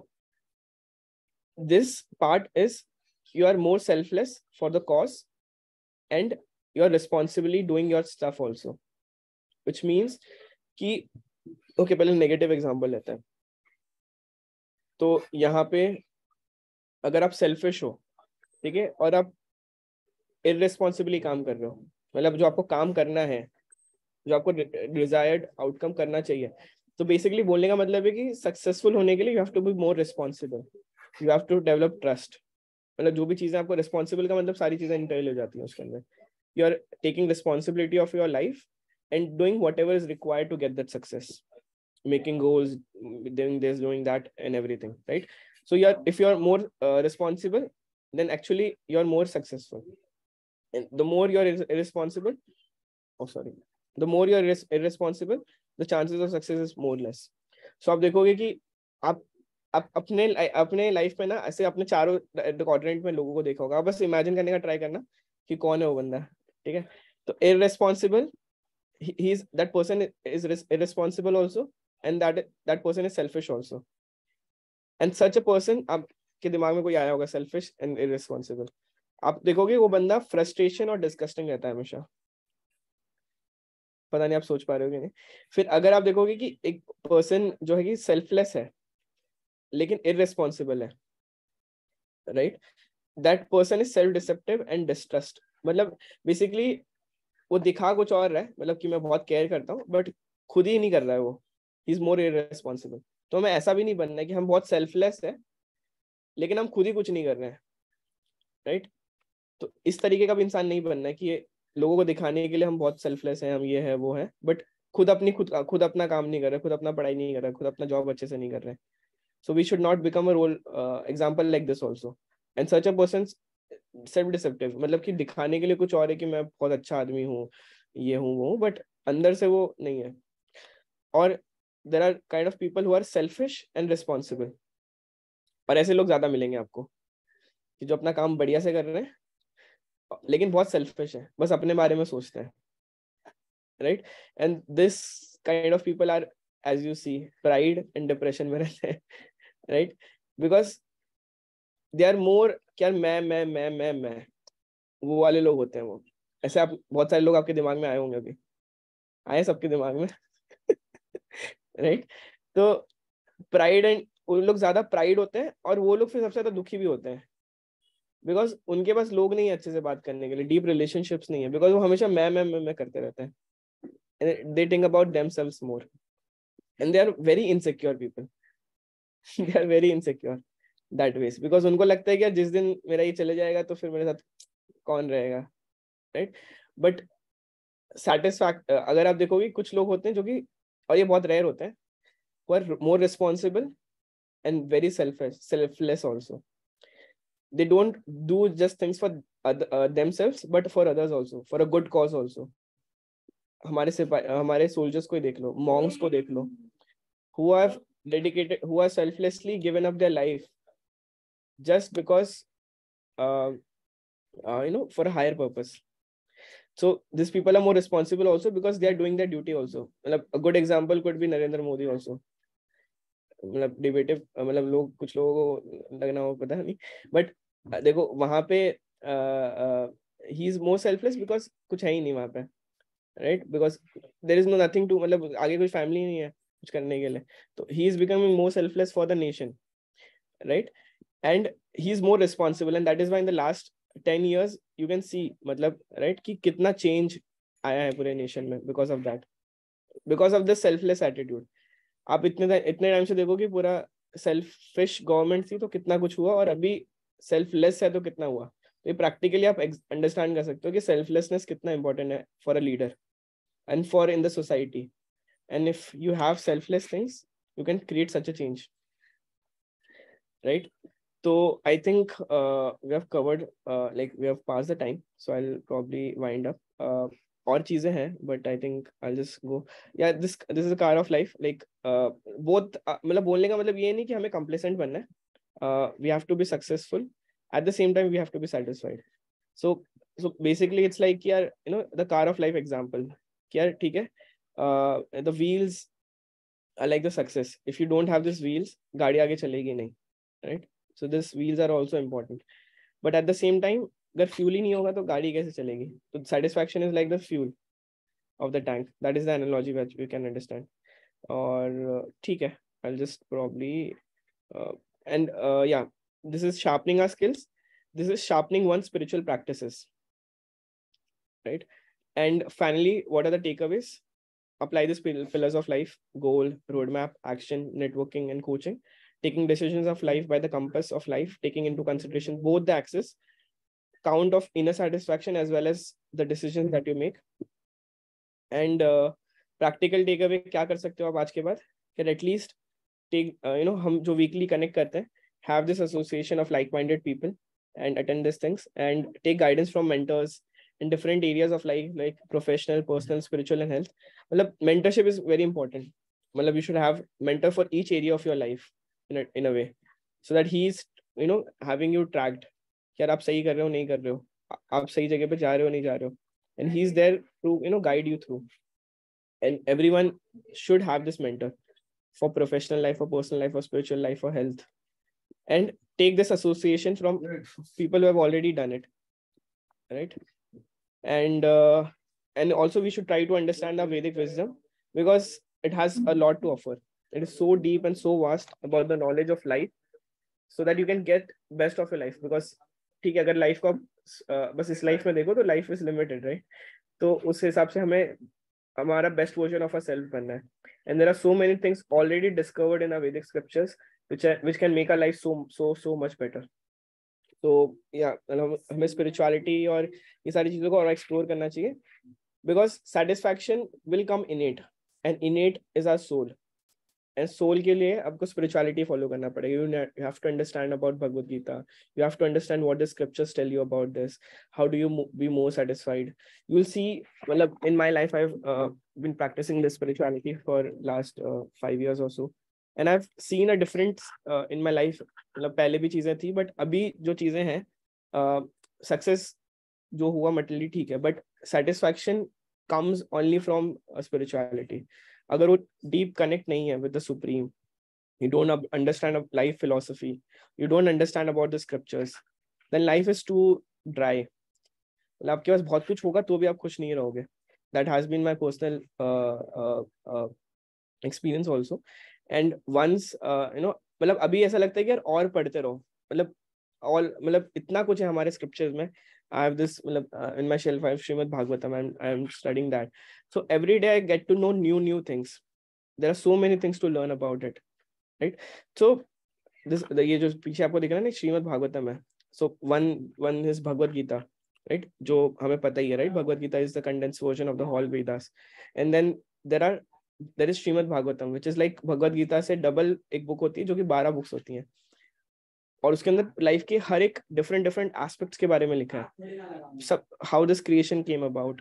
this part is you are more selfless for the cause and you are responsibly doing your stuff also, which means कि ओके okay, पहले नेगेटिव एग्जांपल लेते हैं। तो यहाँ पे अगर आप सेल्फिश हो ठीक है, और आप इररिस्पॉन्सिबली काम कर रहे हो, मतलब जो आपको काम करना है, जो आपको डिजायर्ड आउटकम करना चाहिए, तो बेसिकली बोलने का मतलब है कि सक्सेसफुल होने के लिए you have to be more responsible, you have to develop trust. मतलब जो भी चीजें आपको रिस्पॉन्सिबल का मतलब सारी चीजें इंटरल हो जाती हैं उसके अंदर। You are taking responsibility of your life and doing whatever is required to get that success, making goals, doing this, doing that, and everything, right? So you're, if you're more uh, responsible, then actually you're more successful. And the more you're ir- irresponsible, oh sorry, the more you're irres- irresponsible, the chances of success is more less. So आप देखोगे कि आप आप अपने अपने life में ना ऐसे अपने चारों क्वाड्रेंट में लोगों को देखा होगा, आप बस इमेजिन करने का ट्राई करना कि कौन है वो बंदा, ठीक है? तो irresponsible, he, he is that person is res- irresponsible also, and that that person is selfish also. And such a person, आपके दिमाग में कोई आया होगा selfish and irresponsible, आप देखोगे वो बंदा फ्रस्ट्रेशन और डिस्कस्टिंग रहता है हमेशा। पता नहीं आप सोच पा रहे हो कि नहीं। फिर अगर आप देखोगे कि एक पर्सन जो है कि सेल्फलेस है लेकिन इररिस्पॉन्सिबल है, right, that person is self deceptive and distrust. मतलब बेसिकली वो दिखा कुछ और रहा है, मतलब कि मैं बहुत केयर करता हूँ, बट खुद ही नहीं कर रहा है वो, ही इज मोर इररिस्पॉन्सिबल। तो हमें ऐसा भी नहीं बनना है कि हम बहुत सेल्फलेस है लेकिन हम खुद ही कुछ नहीं कर रहे हैं, राइट? तो इस तरीके का भी इंसान नहीं बनना है कि ये लोगों को दिखाने के लिए हम बहुत सेल्फलेस हैं, हम ये है वो है, बट खुद अपनी खुद खुद अपना काम नहीं कर रहे, खुद अपना पढ़ाई नहीं कर रहे, खुद अपना जॉब अच्छे से नहीं कर रहे। So we should not become a role example like this also. And such a person self deceptive, मतलब कि दिखाने के लिए कुछ और है कि मैं बहुत अच्छा आदमी हूँ, ये हूँ वो, बट अंदर से वो नहीं है। और there are kind of people who are selfish and responsible, और ऐसे लोग ज्यादा मिलेंगे आपको कि जो अपना काम बढ़िया से कर रहे हैं लेकिन बहुत सेल्फिश है, बस अपने बारे में सोचते हैं, right? And this kind of people are, as you see, pride and depression में रहते हैं, right? Because they are more, क्या मैं मैं मैं मैं मैं वो वाले लोग होते हैं वो। ऐसे आप बहुत सारे लोग आपके दिमाग में आए होंगे, अभी आए सबके दिमाग में, राइट? तो प्राइड एंड, उन लोग ज्यादा प्राइड होते हैं और वो लोग फिर सबसे ज्यादा दुखी भी होते हैं, बिकॉज उनके पास लोग नहीं है अच्छे से बात करने के लिए, डीप रिलेशनशिप्स नहीं है, बिकॉज वो हमेशा मैं मैं मैं मैं करते रहते हैं। They think about themselves more and they are very insecure people, they are very insecure that ways, because उनको लगता है कि यार जिस दिन मेरा ये चले जाएगा तो फिर मेरे साथ कौन रहेगा, राइट? बट सैटिस्फैक्ट, अगर आप देखोगे कुछ लोग होते हैं जो कि, और ये बहुत रेयर होते हैं, who are more responsible and very selfish, selfless also. They don't do just things for other, uh, themselves, but for others also, for a good cause also. हमारे सिपाही, हमारे soldiers को ही देख लो, monks को देख लो, who have dedicated, who are selflessly given up their life just because, uh, uh, you know, for a higher purpose. So these people are more responsible also because they are doing their duty also. A good example could be Narendra Modi also. मतलब डिबेटिव, मतलब लोग, कुछ लोगों को लगना हो पता नहीं, बट देखो वहां पे he is more selfless because कुछ है ही नहीं वहां पे, right? Because there is no nothing to, मतलब आगे कोई फैमिली नहीं है कुछ करने के लिए, तो he is becoming more selfless for the nation, right? And he is more responsible, and that is why in the last ten years you can see, मतलब राइट, कि कितना चेंज आया है पूरे नेशन में because of that, because of this selfless attitude. आप इतने इतने टाइम से देखो कि पूरा सेल्फिश गवर्नमेंट थी तो कितना कुछ हुआ, और अभी सेल्फलेस है तो कितना हुआ। तो ये प्रैक्टिकली आप अंडरस्टैंड कर सकते हो कि सेल्फलेसनेस कितना इंपॉर्टेंट है for a leader and for in the society. And if you have selfless things you can create such a change, right? तो I think we have covered, like we have pass the time, so I will probably wind up. और चीजें हैं but I think I just go, yeah this this is a car of life, like both, मतलब बोलने का मतलब ये नहीं कि हमें कंप्लेसेंट बनना है, we have to be successful, at the same time we have to be satisfied. So so basically it's like यार, you know, the car of life example, कि यार ठीक है, the wheels are like the success, if you don't have this wheels गाड़ी आगे चलेगी नहीं, right? So this wheels are also important, but at the same time अगर fuel ही नहीं होगा तो गाड़ी कैसे चलेगी? तो satisfaction is like the fuel of the tank. That is the analogy which we can understand. और ठीक है, I'll just probably uh, and uh, yeah, this is sharpening our skills. this is sharpening one's spiritual practices, right? And finally, what are the takeaways? Apply these pillars of life: goal, roadmap, action, networking, and coaching. Taking decisions of life by the compass of life, taking into consideration both the axis, count of inner satisfaction as well as the decisions that you make. And uh, practical takeaway क्या कर सकते हो आप आज के बाद? Can at least take uh, you know हम जो weekly connect करते हैं, have this association of like-minded people and attend these things and take guidance from mentors in different areas of life, like professional, personal, spiritual, and health. मतलब mentorship is very important. मतलब you should have mentor for each area of your life in a, in a way, so that he's you know having you tracked. यार आप सही कर रहे हो नहीं कर रहे हो, आप सही जगह पे जा रहे हो नहीं जा रहे हो, and he's there to you know guide you through. And everyone should have this mentor for professional life, for personal life, for spiritual life, for health, and take this association from people who have already done it, right? And uh, and also we should try to understand the Vedic wisdom, because it has a lot to offer. It is so deep and so vast about the knowledge of life, so that you can get best of your life. Because ठीक है, अगर life को uh, बस इस life में देखो तो life is limited, right? तो उस हिसाब से हमें हमारा best version of a self बनना है. And there are so many things already discovered in our Vedic scriptures which which can make our life so so so much better. तो या हमें स्पिरिचुअलिटी और ये सारी चीजों को और एक्सप्लोर करना चाहिए, because satisfaction will come innate, and innate is our soul. And soul के लिए आपको स्पिरिचुअलिटी फॉलो करना पड़ेगा. You have to understand about Bhagavad Gita, you have to understand what the scriptures tell you about this, how do you be more satisfied. You will see, मतलब in my life I have been practicing this spirituality for last five years और so, and I have seen a difference in my life. मतलब पहले भी चीजें थी, but अभी जो चीजें हैं, सक्सेस uh, जो हुआ मटेरियली ठीक है, but satisfaction comes only from spirituality. अगर वो डीप कनेक्ट नहीं है with the supreme, you don't understand of life philosophy, you don't understand about the scriptures, then life is too dry. मतलब आपके पास बहुत कुछ होगा तो भी आप खुश नहीं रहोगे. That has been my personal uh, uh, uh, experience also. And once uh, you know, मतलब अभी ऐसा लगता है कि यार और पढ़ते रहो. मतलब all मतलब इतना कुछ है हमारे scriptures में. I have this मतलब uh, in my shelf I have Srimad Bhagavatam, and I am studying that. So every day I get to know new new things. There are so many things to learn about it, right? So this the ये जो पीछे आपको दिख रहा है ना, श्रीमद् भागवतम है. So one one is Bhagavad Gita, right? जो हमें पता ही है, right? Bhagavad Gita is the condensed version of the whole Vedas. And then there are there is Srimad Bhagavatam, which is like Bhagavad Gita से double एक book होती है, जो कि बारह बुक्स होती हैं, और उसके अंदर लाइफ के हर एक डिफरेंट डिफरेंट एस्पेक्ट्स के बारे में लिखा है. सब how this creation came about,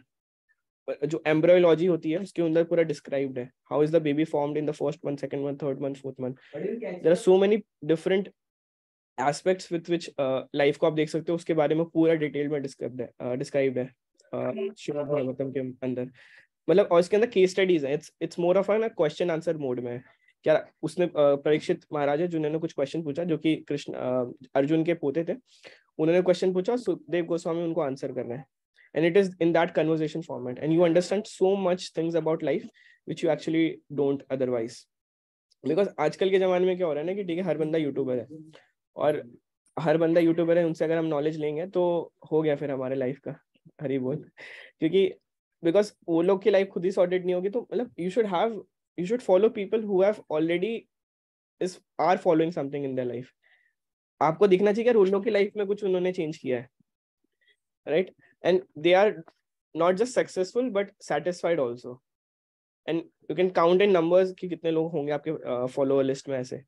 जो एम्ब्रियोलॉजी होती है उसके अंदर पूरा डिस्क्राइब्ड है. How is the baby formed in the first month, second month, third month, fourth month. There are so many different aspects with which life को आप देख सकते हो. उसके बारे में पूरा डिटेल में डिस्क्राइब्ड है डिस्क्राइब्ड है श्रीमद् भागवतम के अंदर. मतलब और इसके अंदर केस स्टडीज है. It's it's more of a question answer mode में. क्या उसने परीक्षित महाराज है जिन्होंने कुछ क्वेश्चन पूछा, जो कि कृष्ण अर्जुन के पोते थे, उन्होंने क्वेश्चन पूछा, सुखदेव गोस्वामी उनको आंसर कर रहे हैं. And it is in that conversation format, and you understand so much things about life which you actually don't otherwise. Because आजकल के जमाने में क्या हो रहा है ना कि ठीक है, हर बंदा यूट्यूबर है, और हर बंदा यूट्यूबर है, उनसे अगर हम नॉलेज लेंगे तो हो गया फिर हमारे लाइफ का हरी बोल. क्योंकि बिकॉज वो लोग की लाइफ खुद ही सॉर्टेड नहीं होगी, तो मतलब you should have you should follow people who have already is are following something in their life. आपको दिखना चाहिए कि उन लोग की लाइफ में कुछ उन्होंने चेंज किया है, right? And they are not just successful but satisfied also. And you can count in numbers कि कितने लोग होंगे आपके follower list में ऐसे,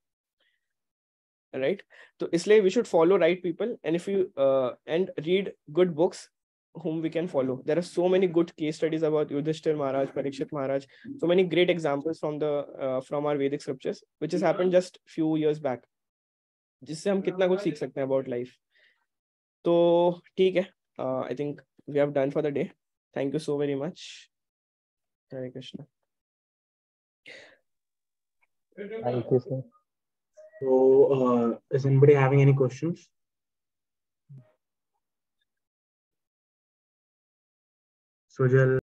right? तो इसलिए we should follow right people, and if you uh, and read good books whom we can follow. There are so many good case studies about Yudhishthir Maharaj, Parikshit Maharaj, so many great examples from the uh, from our Vedic scriptures which has happened just few years back, जिससे हम कितना कुछ सीख सकते हैं about life. तो ठीक है, uh, I think we have done for the day. Thank you so very much. Hare Krishna. Thank you, sir. So, uh, is anybody having any questions? Sujal.